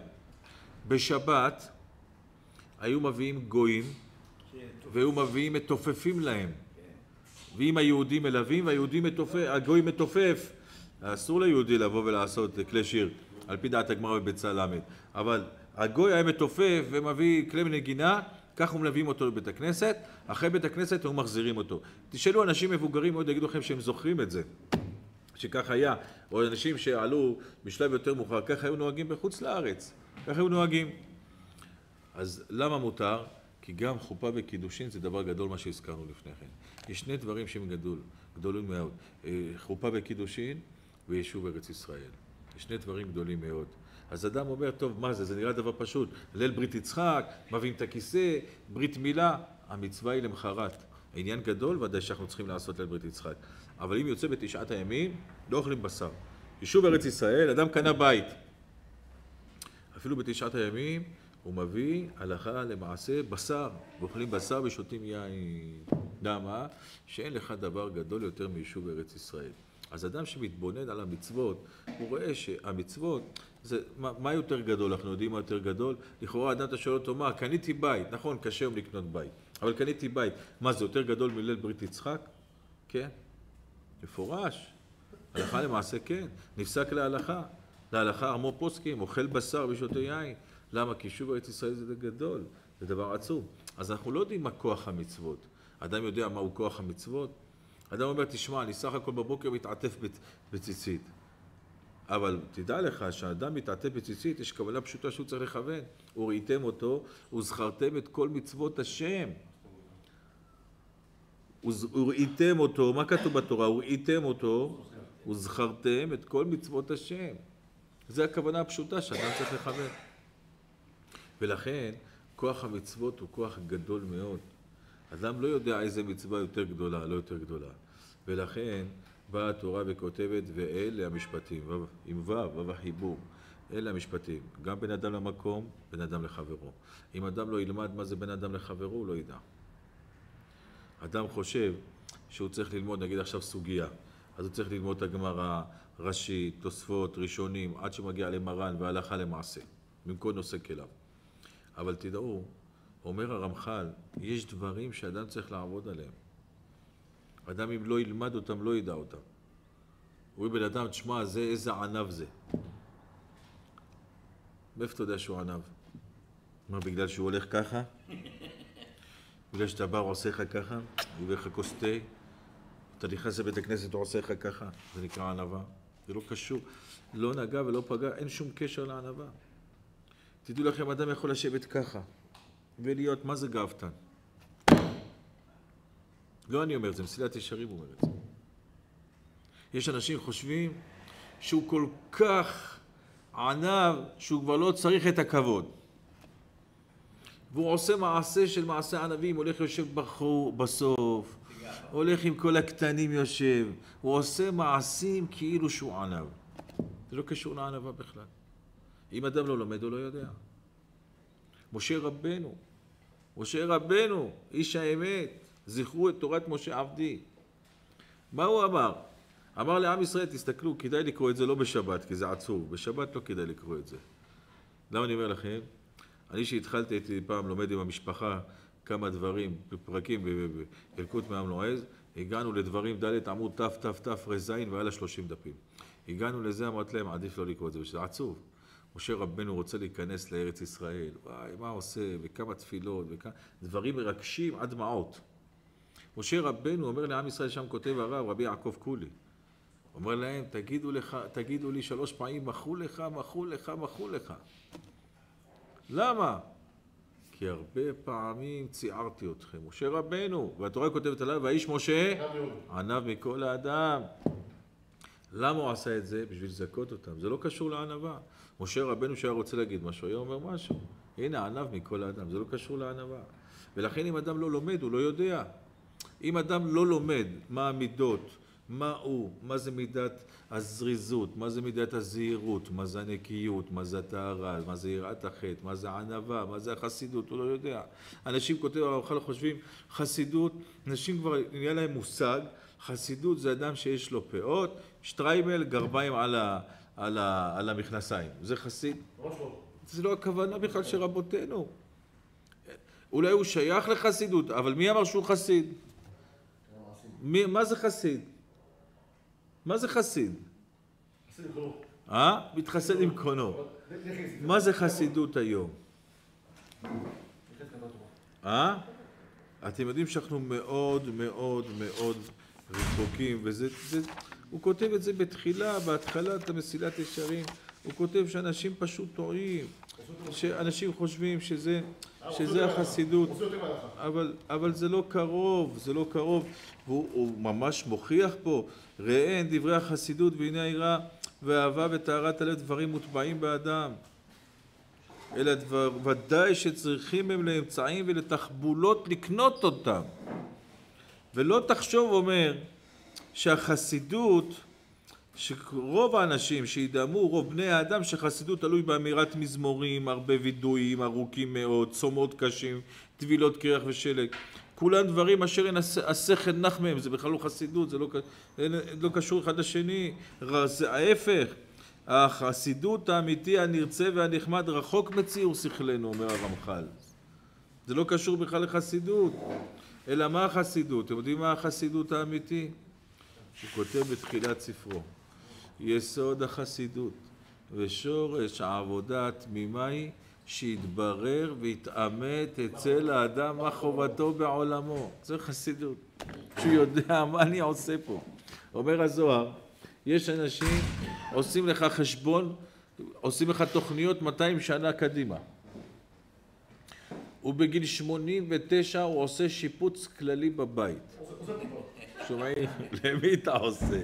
A: בשבת היו מביאים גויים, והיו מביאים מתופפים להם. ואם היהודים מלווים, והיהודים מתופף, הגוי מתופף, אסור ליהודי לבוא ולעשות כלי שיר, על פי דעת הגמרא בביצה למד. אבל הגוי היה מתופף ומביא כלי נגינה, כך הוא מלווים אותו לבית הכנסת, אחרי בית הכנסת הוא מחזירים אותו. תשאלו אנשים מבוגרים מאוד, יגידו לכם שהם זוכרים את זה, שכך היה, או אנשים שעלו בשלב יותר מאוחר, כך היו נוהגים בחוץ לארץ, כך היו נוהגים. אז למה מותר? כי גם חופה וקידושין זה דבר גדול מה שהזכרנו לפני כן. יש שני דברים שהם גדול, גדולים מאוד, חופה וקידושין ויישוב ארץ ישראל. יש שני דברים גדולים מאוד. אז אדם אומר, טוב, מה זה? זה נראה דבר פשוט. ליל ברית יצחק, מביאים את הכיסא, ברית מילה, המצווה היא למחרת. העניין גדול, ודאי שאנחנו צריכים לעשות ליל ברית יצחק. אבל אם יוצא בתשעת הימים, לא אוכלים בשר. יישוב ארץ ישראל, אדם קנה בית. אפילו בתשעת הימים, הוא מביא הלכה למעשה בשר, ואוכלים בשר ושותים יין. למה? שאין לך דבר גדול יותר מיישוב ארץ ישראל. אז אדם שמתבונן על המצוות, הוא רואה שהמצוות, זה, מה, מה יותר גדול? אנחנו יודעים מה יותר גדול? לכאורה אדם אתה שואל אותו, מה? קניתי בית. נכון, קשה היום לקנות בית. אבל קניתי בית. מה, זה יותר גדול מליל ברית יצחק? כן. מפורש. הלכה למעשה כן. נפסק להלכה. להלכה עמו פוסקים, אוכל בשר ושותה יין. למה? כי יישוב ארץ ישראל זה גדול. זה דבר עצום. אז אנחנו לא יודעים מה כוח המצוות. אדם יודע מהו כוח המצוות? אדם אומר, תשמע, אני סך הכל בבוקר מתעטף בציצית. אבל תדע לך שהאדם מתעטף בציצית, יש כוונה פשוטה שהוא צריך לכוון. וראיתם אותו, וזכרתם את כל מצוות השם. וראיתם אותו, מה כתוב בתורה? וראיתם אותו, וזכרתם את כל מצוות השם. זה הכוונה הפשוטה שאדם צריך לכוון. ולכן, כוח המצוות הוא כוח גדול מאוד. אדם לא יודע איזה מצווה יותר גדולה, לא יותר גדולה. ולכן באה התורה וכותבת, ואלה המשפטים, עם ו', ו' החיבור, אלה המשפטים. גם בין אדם למקום, בין אדם לחברו. אם אדם לא ילמד מה זה בין אדם לחברו, הוא לא ידע. אדם חושב שהוא צריך ללמוד, נגיד עכשיו סוגיה, אז הוא צריך ללמוד את הגמרא, רש"י, תוספות, ראשונים, עד שמגיע למרן והלכה למעשה, במקום נושא כליו. אבל תדעו, אומר הרמח"ל, יש דברים שאדם צריך לעבוד עליהם. אדם אם לא ילמד אותם, לא ידע אותם. הוא בן אדם, תשמע, זה איזה ענב זה. מאיפה אתה יודע שהוא ענב? מה, בגלל שהוא הולך ככה? בגלל שאתה בא, הוא עושה לך ככה? הוא יביא לך כוס תה? אתה נכנס לבית הכנסת, הוא עושה לך ככה? זה נקרא ענבה. זה לא קשור. לא נגע ולא פגע, אין שום קשר לענבה. תדעו לכם, אדם יכול לשבת ככה. ולהיות, מה זה גאוותן? לא אני אומר את זה, מסילת ישרים אומר את זה. יש אנשים חושבים שהוא כל כך ענב שהוא כבר לא צריך את הכבוד. והוא עושה מעשה של מעשה ענבים, הולך יושב בחור בסוף, הולך עם כל הקטנים יושב, הוא עושה מעשים כאילו שהוא ענב. זה לא קשור לענבה בכלל. אם אדם לא לומד הוא לא יודע. משה רבנו, משה רבנו, איש האמת, זכרו את תורת משה עבדי. מה הוא אמר? אמר לעם ישראל, תסתכלו, כדאי לקרוא את זה לא בשבת, כי זה עצוב. בשבת לא כדאי לקרוא את זה. למה אני אומר לכם? אני שהתחלתי, הייתי פעם לומד עם המשפחה כמה דברים, פרקים בילקוט מעם לועז, הגענו לדברים ד' עמוד ת' ת' ת' רזין והיה לה שלושים דפים. הגענו לזה, אמרת להם, עדיף לא לקרוא את זה, זה עצוב. משה רבנו רוצה להיכנס לארץ ישראל, וואי, מה עושה, וכמה תפילות, וכמה... דברים מרגשים עד דמעות. משה רבנו אומר לעם ישראל, שם כותב הרב, רבי יעקב קולי, אומר להם, תגידו, לך, תגידו לי שלוש פעמים, מחו לך, מחו לך, מחו לך. למה? כי הרבה פעמים ציערתי אתכם. משה רבנו, והתורה כותבת עליו, והאיש משה ענב מכל האדם. למה הוא עשה את זה? בשביל לזכות אותם. זה לא קשור לענבה. משה רבנו שהיה רוצה להגיד משהו, היה אומר משהו. הנה, ענב מכל האדם, זה לא קשור לענבה. ולכן אם אדם לא לומד, הוא לא יודע. אם אדם לא לומד מה המידות, מה הוא, מה זה מידת הזריזות, מה זה מידת הזהירות, מה זה הנקיות, מה זה הטהרה, מה זה יראת החטא, מה זה הענבה, מה זה החסידות, הוא לא יודע. אנשים כותבים, בכלל חושבים, חסידות, אנשים כבר נהיה להם מושג, חסידות זה אדם שיש לו פאות, שטריימל, גרביים על, ה, על, ה, על המכנסיים. זה חסיד? זה לא הכוונה בכלל של רבותינו. אולי הוא שייך לחסידות, אבל מי אמר שהוא חסיד? מי, מה זה חסיד? מה זה חסיד? אה? מתחסד עם קונו. מה זה חסידות היום? אה? אתם יודעים שאנחנו מאוד מאוד מאוד רחוקים, וזה, זה, הוא כותב את זה בתחילה, בהתחלת המסילת ישרים, הוא כותב שאנשים פשוט טועים, שאנשים חושבים שזה, שזה החסידות, אבל, אבל זה לא קרוב, זה לא קרוב, והוא הוא ממש מוכיח פה, ראה אין דברי החסידות והנה היראה ואהבה וטהרת הלב דברים מוטבעים באדם, אלא דבר, ודאי שצריכים הם לאמצעים ולתחבולות לקנות אותם. ולא תחשוב, אומר, שהחסידות, שרוב האנשים שידעמו, רוב בני האדם, שחסידות תלוי באמירת מזמורים, הרבה וידויים, ארוכים מאוד, צומות קשים, טבילות קרח ושלג. כולן דברים אשר אין השכל נח מהם, זה בכלל לא חסידות, זה לא, לא קשור אחד לשני, זה ההפך. החסידות האמיתי, הנרצה והנחמד, רחוק מציור שכלנו, אומר הרמח"ל. זה לא קשור בכלל לחסידות. אלא מה החסידות? אתם יודעים מה החסידות האמיתי? הוא כותב בתחילת ספרו. יסוד החסידות ושורש העבודה התמימה היא שיתברר ויתאמת אצל האדם מה חובתו בעולמו. זה חסידות. שהוא יודע מה אני עושה פה. אומר הזוהר, יש אנשים עושים לך חשבון, עושים לך תוכניות מאתיים שנה קדימה. ובגיל שמונים ותשע הוא עושה שיפוץ כללי בבית. שומעים? למי אתה עושה?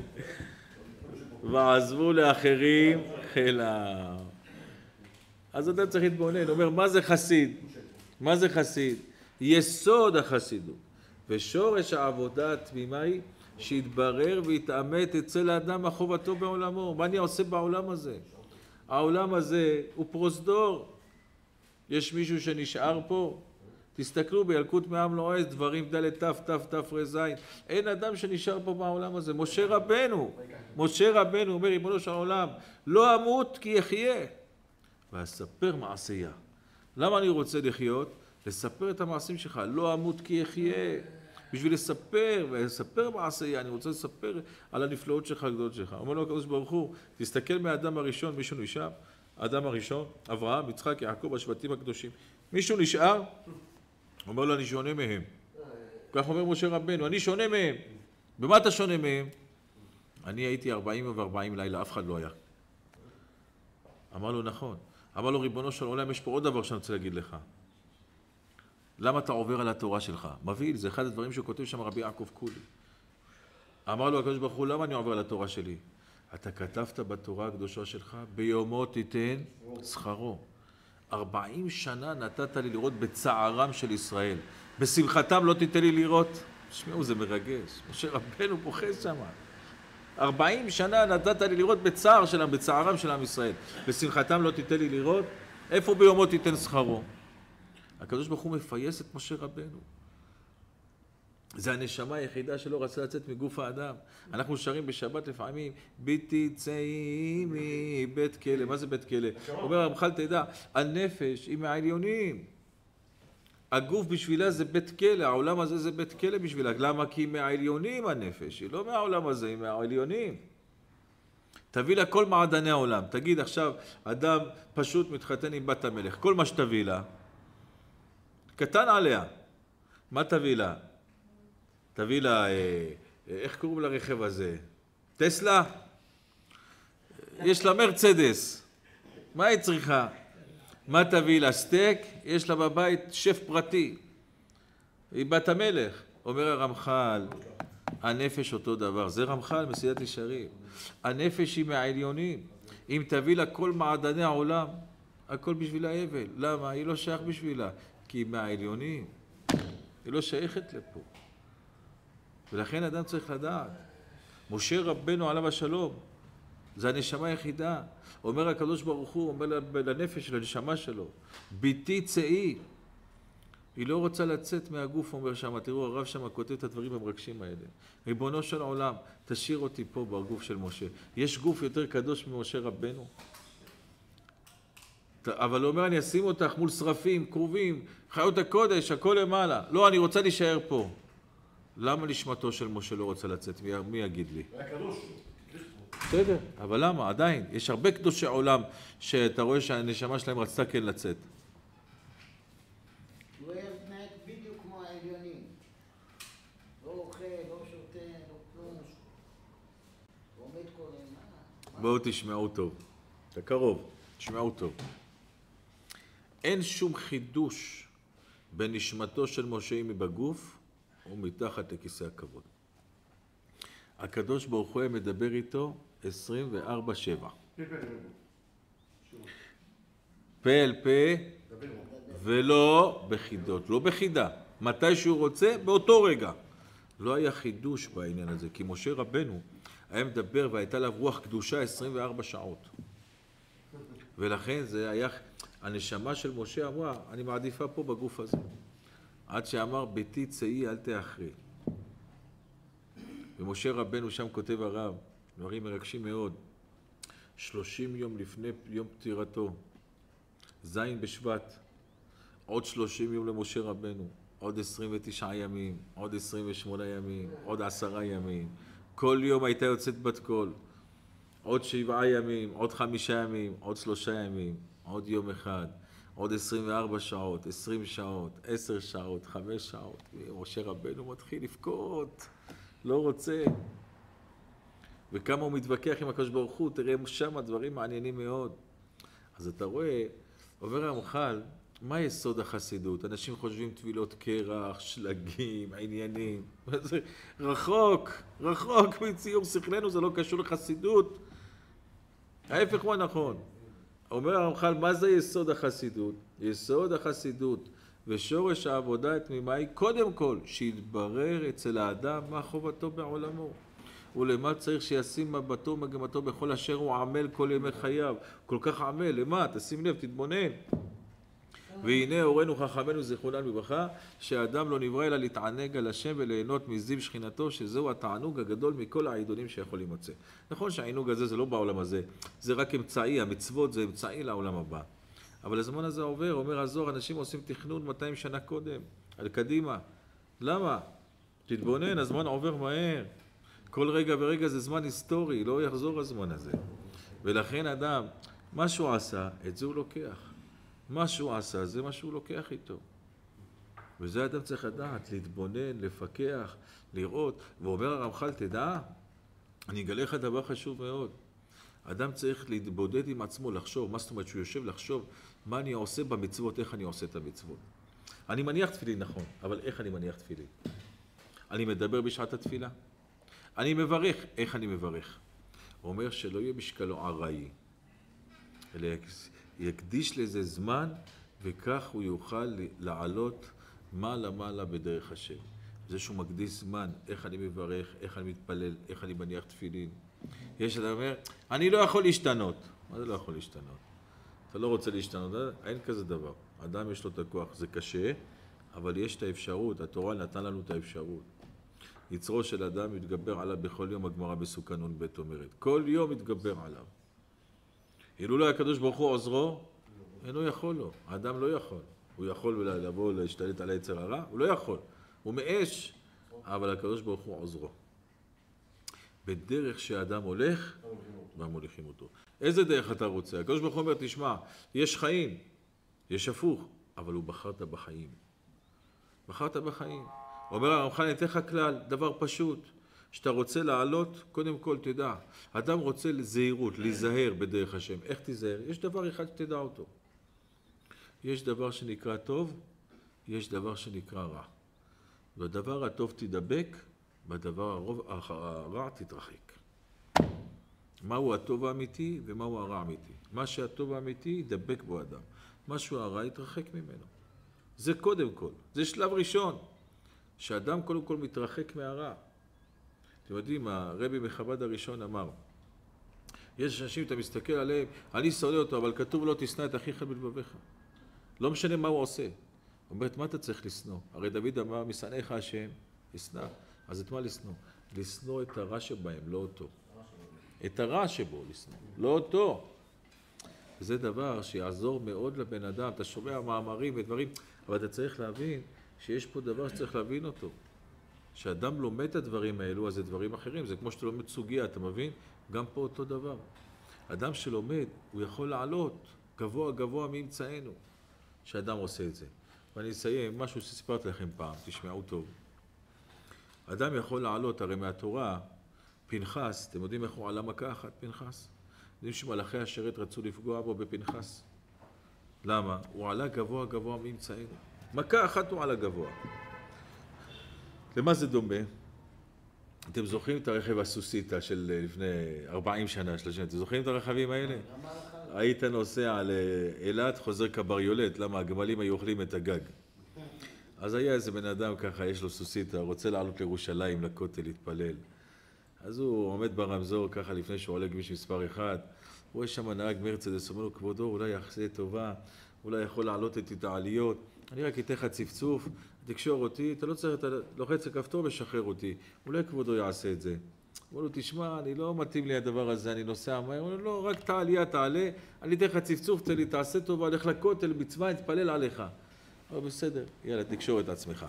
A: ועזבו לאחרים חילה. אז אתה צריך להתבונן, אומר, מה זה חסיד? מה זה חסיד? יסוד החסידות. ושורש העבודה התמימה היא שיתברר ויתאמת אצל האדם החובתו בעולמו. מה אני עושה בעולם הזה? העולם הזה הוא פרוזדור. יש מישהו שנשאר פה? תסתכלו בילקוט מעם לועז, דברים ד' ת' ת' ת' ר' ז'. אין אדם שנשאר פה בעולם הזה. משה רבנו, משה רבנו אומר, ריבונו של עולם, לא אמות כי יחיה. ואספר מעשייה. למה אני רוצה לחיות? לספר את המעשים שלך. לא אמות כי יחיה. בשביל לספר, ולספר מעשייה, אני רוצה לספר על הנפלאות שלך, הגדולות שלך. אומר לו הקדוש ברוך הוא, תסתכל מהאדם הראשון, מישהו נשאר? האדם הראשון, אברהם, יצחק, יעקב, השבטים הקדושים. מישהו נשאר? אומר לו, אני שונה מהם. כך אומר משה רבנו, אני שונה מהם. במה אתה שונה מהם? אני הייתי ארבעים וארבעים לילה, אף אחד לא היה. אמר לו, נכון. אמר לו, ריבונו של עולם, יש פה עוד דבר שאני רוצה להגיד לך. למה אתה עובר על התורה שלך? מבהיל, זה אחד הדברים שהוא כותב שם רבי יעקב קולי. אמר לו הקדוש ברוך הוא, למה אני עובר לתורה שלי? אתה כתבת בתורה הקדושה שלך, ביומו תיתן שכרו. ארבעים שנה נתת לי לראות בצערם של ישראל. בשמחתם לא תיתן לי לראות. תשמעו, זה מרגש. משה רבנו פוחז שם. ארבעים שנה נתת לי לראות בצער שלהם, בצערם של עם ישראל. בשמחתם לא תיתן לי לראות. איפה ביומו תיתן שכרו? הקדוש ברוך הוא מפייס את משה רבנו. זה הנשמה היחידה שלא רצה לצאת מגוף האדם. אנחנו שרים בשבת לפעמים, ביתי צאי מבית כלא. מה זה בית כלא? אומר הרמח"ל, תדע, הנפש היא מהעליונים. הגוף בשבילה זה בית כלא, העולם הזה זה בית כלא בשבילה. למה? כי היא מהעליונים הנפש, היא לא מהעולם הזה, היא מהעליונים. תביא לה כל מעדני העולם. תגיד עכשיו, אדם פשוט מתחתן עם בת המלך, כל מה שתביא לה, קטן עליה. מה תביא לה? תביא לה, איך קוראים לרכב הזה? טסלה? יש לה מרצדס. מה היא צריכה? מה תביא לה? סטייק? יש לה בבית שף פרטי. היא בת המלך. אומר הרמח"ל, הנפש אותו דבר. זה רמח"ל, מסילת ישרים. הנפש היא מהעליונים. אם תביא לה כל מעדני העולם, הכל בשבילה אבל. למה? היא לא שייך בשבילה. כי היא מהעליונים. היא לא שייכת לפה. ולכן אדם צריך לדעת. משה רבנו עליו השלום, זה הנשמה היחידה. אומר הקדוש ברוך הוא, אומר לנפש של הנשמה שלו, ביתי צאי. היא לא רוצה לצאת מהגוף, אומר שם, תראו, הרב שם כותב את הדברים המרגשים האלה. ריבונו של עולם, תשאיר אותי פה בגוף של משה. יש גוף יותר קדוש ממשה רבנו? אבל הוא אומר, אני אשים אותך מול שרפים, קרובים, חיות הקודש, הכל למעלה. לא, אני רוצה להישאר פה. למה נשמתו של משה לא רוצה לצאת? מי, מי יגיד לי?
B: היה קדוש.
A: בסדר, אבל למה? עדיין. יש הרבה קדושי עולם שאתה רואה שהנשמה שלהם רצתה כן לצאת.
C: הוא היה מתנהג בדיוק כמו העליונים. לא אוכל, לא שותה, לא כלום. הוא עומד כל הזמן.
A: בואו תשמעו טוב. אתה קרוב, תשמעו טוב. אין שום חידוש בנשמתו של משה אם היא בגוף או מתחת לכיסא הכבוד. הקדוש ברוך הוא מדבר איתו עשרים וארבע שבע. פה אל פה ולא בחידות, לא בחידה. מתי שהוא רוצה, באותו רגע. לא היה חידוש בעניין הזה, כי משה רבנו היה מדבר והייתה לה רוח קדושה עשרים וארבע שעות. ולכן זה היה, הנשמה של משה אמרה, אני מעדיפה פה בגוף הזה. עד שאמר, ביתי צאי אל תאחרי. ומשה רבנו שם כותב הרב, דברים מרגשים מאוד, שלושים יום לפני יום פטירתו, זין בשבט, עוד שלושים יום למשה רבנו, עוד עשרים ותשעה ימים, עוד עשרים ושמונה ימים, עוד עשרה ימים, כל יום הייתה יוצאת בת קול, עוד שבעה ימים, עוד חמישה ימים, עוד שלושה ימים, עוד יום אחד, עוד עשרים וארבע שעות, עשרים שעות, עשר שעות, חמש שעות, משה רבנו מתחיל לבכות, לא רוצה. וכמה הוא מתווכח עם הקדוש ברוך הוא, תראה שם דברים מעניינים מאוד. אז אתה רואה, אומר הרמח"ל, מה יסוד החסידות? אנשים חושבים תפילות קרח, שלגים, עניינים. רחוק, רחוק מציור שכלנו, זה לא קשור לחסידות. ההפך הוא הנכון. אומר הרמח"ל, מה זה יסוד החסידות? יסוד החסידות ושורש העבודה התמימה היא קודם כל שיתברר אצל האדם מה חובתו בעולמו. ולמה צריך שישים מבטו ומגמתו בכל אשר הוא עמל כל ימי חייו. כל כך עמל, למה? תשים לב, תתבונן. והנה הורינו חכמינו זיכרונם לברכה, שהאדם לא נברא אלא להתענג על השם וליהנות מזיו שכינתו, שזהו התענוג הגדול מכל העידונים שיכול להימצא. נכון שהעינוג הזה זה לא בעולם הזה, זה רק אמצעי, המצוות זה אמצעי לעולם הבא. אבל הזמן הזה עובר, אומר הזוהר, אנשים עושים תכנון מאתיים שנה קודם, על קדימה. למה? תתבונן, הזמן עובר מהר. כל רגע ורגע זה זמן היסטורי, לא יחזור הזמן הזה. ולכן אדם, מה שהוא עשה, את זה הוא לוקח. מה שהוא עשה, זה מה שהוא לוקח איתו. וזה אדם צריך לדעת, להתבונן, לפקח, לראות. ואומר הרמח"ל, תדע, אני אגלה לך דבר חשוב מאוד. אדם צריך להתבודד עם עצמו, לחשוב, מה זאת אומרת שהוא יושב לחשוב, מה אני עושה במצוות, איך אני עושה את המצוות. אני מניח תפילין נכון, אבל איך אני מניח תפילין? אני מדבר בשעת התפילה? אני מברך. איך אני מברך? הוא אומר שלא יהיה משקלו עראי, אלא יקדיש לזה זמן, וכך הוא יוכל לעלות מעלה מעלה בדרך השם. זה שהוא מקדיש זמן, איך אני מברך, איך אני מתפלל, איך אני מניח תפילין. יש אדם אומר, אני לא יכול להשתנות. מה זה לא יכול להשתנות? אתה לא רוצה להשתנות, אין כזה דבר. אדם יש לו את הכוח, זה קשה, אבל יש את האפשרות, התורה נתן לנו את האפשרות. יצרו של אדם יתגבר עליו בכל יום, הגמרא בסוכה נ"ב אומרת. כל יום יתגבר עליו. אילולא הקדוש ברוך הוא עוזרו, אינו יכול לו. האדם לא יכול. הוא יכול לבוא להשתלט על היצר הרע, הוא לא יכול. הוא מאש, אבל הקדוש ברוך הוא עוזרו. בדרך שהאדם הולך, ומוליכים אותו. איזה דרך אתה רוצה? הקדוש ברוך הוא אומר, תשמע, יש חיים, יש הפוך, אבל הוא בחרת בחיים. בחרת בחיים. אומר הרמח"ל, אני אתן לך כלל, דבר פשוט. שאתה רוצה לעלות, קודם כל תדע. אדם רוצה לזהירות, להיזהר בדרך השם. איך תיזהר? יש דבר אחד שתדע אותו. יש דבר שנקרא טוב, יש דבר שנקרא רע. בדבר הטוב תדבק, בדבר הרע תתרחק. מהו הטוב האמיתי ומהו הרע האמיתי. מה שהטוב האמיתי ידבק בו אדם. משהו הרע יתרחק ממנו. זה קודם כל. זה שלב ראשון. שאדם קודם כל מתרחק מהרע. אתם יודעים, הרבי מחב"ד הראשון אמר, יש אנשים, אתה מסתכל עליהם, אני שונא אותו, אבל כתוב לא תשנא את אחיך בלבביך. לא משנה מה הוא עושה. הוא אומר, מה אתה צריך לשנוא? הרי דוד אמר, משנאיך השם, לשנא. אז את מה לשנוא? לשנוא את הרע שבהם, לא אותו. את הרע שבו לשנוא, לא אותו. וזה דבר שיעזור מאוד לבן אדם. אתה שומע מאמרים ודברים, אבל אתה צריך להבין שיש פה דבר שצריך להבין אותו. כשאדם לומד את הדברים האלו, אז זה דברים אחרים. זה כמו שאתה לומד סוגיה, אתה מבין? גם פה אותו דבר. אדם שלומד, הוא יכול לעלות גבוה גבוה מאמצענו, שאדם עושה את זה. ואני אסיים משהו שסיפרתי לכם פעם, תשמעו טוב. אדם יכול לעלות, הרי מהתורה, פנחס, אתם יודעים איך הוא עלה מכה אחת, פנחס? יודעים שמלאכי השרת רצו לפגוע בו בפנחס? למה? הוא עלה גבוה גבוה מאמצענו. מכה אחת הוא עלה גבוה. למה זה דומה? אתם זוכרים את הרכב הסוסיתא של לפני ארבעים שנה, שלושים? אתם זוכרים את הרכבים האלה? היית נוסע על אילת, חוזר קבריולט, למה? הגמלים היו אוכלים את הגג. אז היה איזה בן אדם ככה, יש לו סוסיתא, רוצה לעלות לירושלים, לכותל, להתפלל. אז הוא עומד ברמזור ככה לפני שהוא עולה כביש מספר אחד, הוא רואה שם נהג מרצדס, אומר לו, כבודו, אולי יחסה טובה, אולי יכול לעלות איתי את העליות, אני רק אתן לך צפצוף, תקשור אותי, אתה לא צריך, אתה לוחץ לכפתור ושחרר אותי, אולי כבודו יעשה את זה. הוא אומר לו, תשמע, אני לא מתאים לי הדבר הזה, אני נוסע מהר, הוא אומר לו, לא, רק את העלייה תעלה, אני אתן לך צפצוף, תלי, תעשה טובה, לך לכותל, מצווה, נתפלל עליך. הוא אומר, בסדר, יאללה, תקשור את עצמך.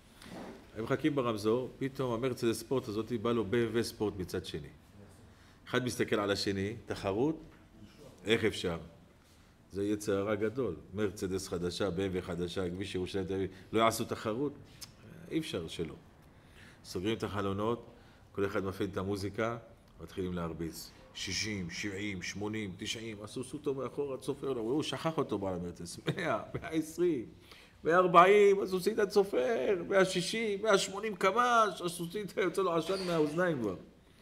A: הם מחכים ברמזור, פתאום המרצדס ספורט הזאת בא לו בי אם דאבליו ספורט מצד שני. אחד מסתכל על השני, תחרות, איך אפשר? זה יצר הרע גדול. מרצדס חדשה, בי אם דאבליו חדשה, כביש ירושלים תל אביב, לא יעשו תחרות? אי אפשר שלא. סוגרים את החלונות, כל אחד מפעיל את המוזיקה, מתחילים להרביץ. שישים, שבעים, שמונים, תשעים, עשו סוטו מאחור, עד סופר לו, הוא שכח אותו בעל המרצדס, מאה, מאה ועשרים. מאה וארבעים, הסוסיתא צופר, מאה ושישים, מאה ושמונים קמ"ש, הסוסיתא יוצא לו עשן מהאוזניים כבר.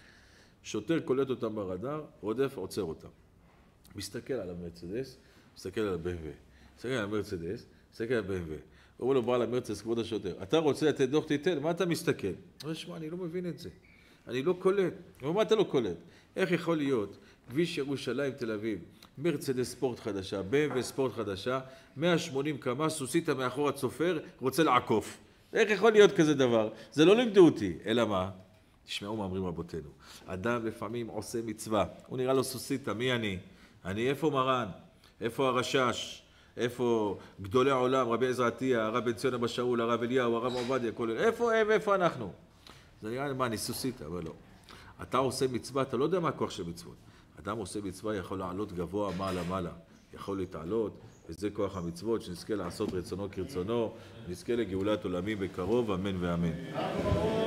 A: שוטר קולט אותם ברדאר, רודף, עוצר אותם. מסתכל על המרצדס, מסתכל על ה-בי אם דאבליו, מסתכל על המרצדס, מסתכל על ה-בי אם דאבליו. אומר לו בעל המרצדס, כבוד השוטר, אתה רוצה לתת דוח תיתן, מה אתה מסתכל? הוא אומר, שמע, אני לא מבין את זה. אני לא קולט. הוא אומר, מה אתה לא קולט? איך יכול להיות כביש ירושלים תל אביב, מרצדס ספורט חדשה, בי אם דאבליו ספורט חדשה, מאה ושמונים קמ"ש, סוסיתא מאחור הצופר, רוצה לעקוף. איך יכול להיות כזה דבר? זה לא לימדו אותי, אלא מה? תשמעו מה אומרים רבותינו. אדם לפעמים עושה מצווה, הוא נראה לו סוסיתא, מי אני? אני איפה מרן? איפה הרשש? איפה גדולי העולם, רבי עזרא עטיה, הרב בן ציון אבא שאול, הרב אליהו, הרב עובדיה, כל אלה, איפה הם, איפה אנחנו? זה נראה לי, מה, אני סוסיתא? אבל לא. אתה עושה מצווה, אתה לא יודע מה הכוח של מצוות. אדם עושה מצווה, יכול לעלות גבוה, מעלה, מעלה. יכול להתעלות, וזה כוח המצוות, שנזכה לעשות רצונו כרצונו, נזכה לגאולת עולמים בקרוב, אמן ואמן.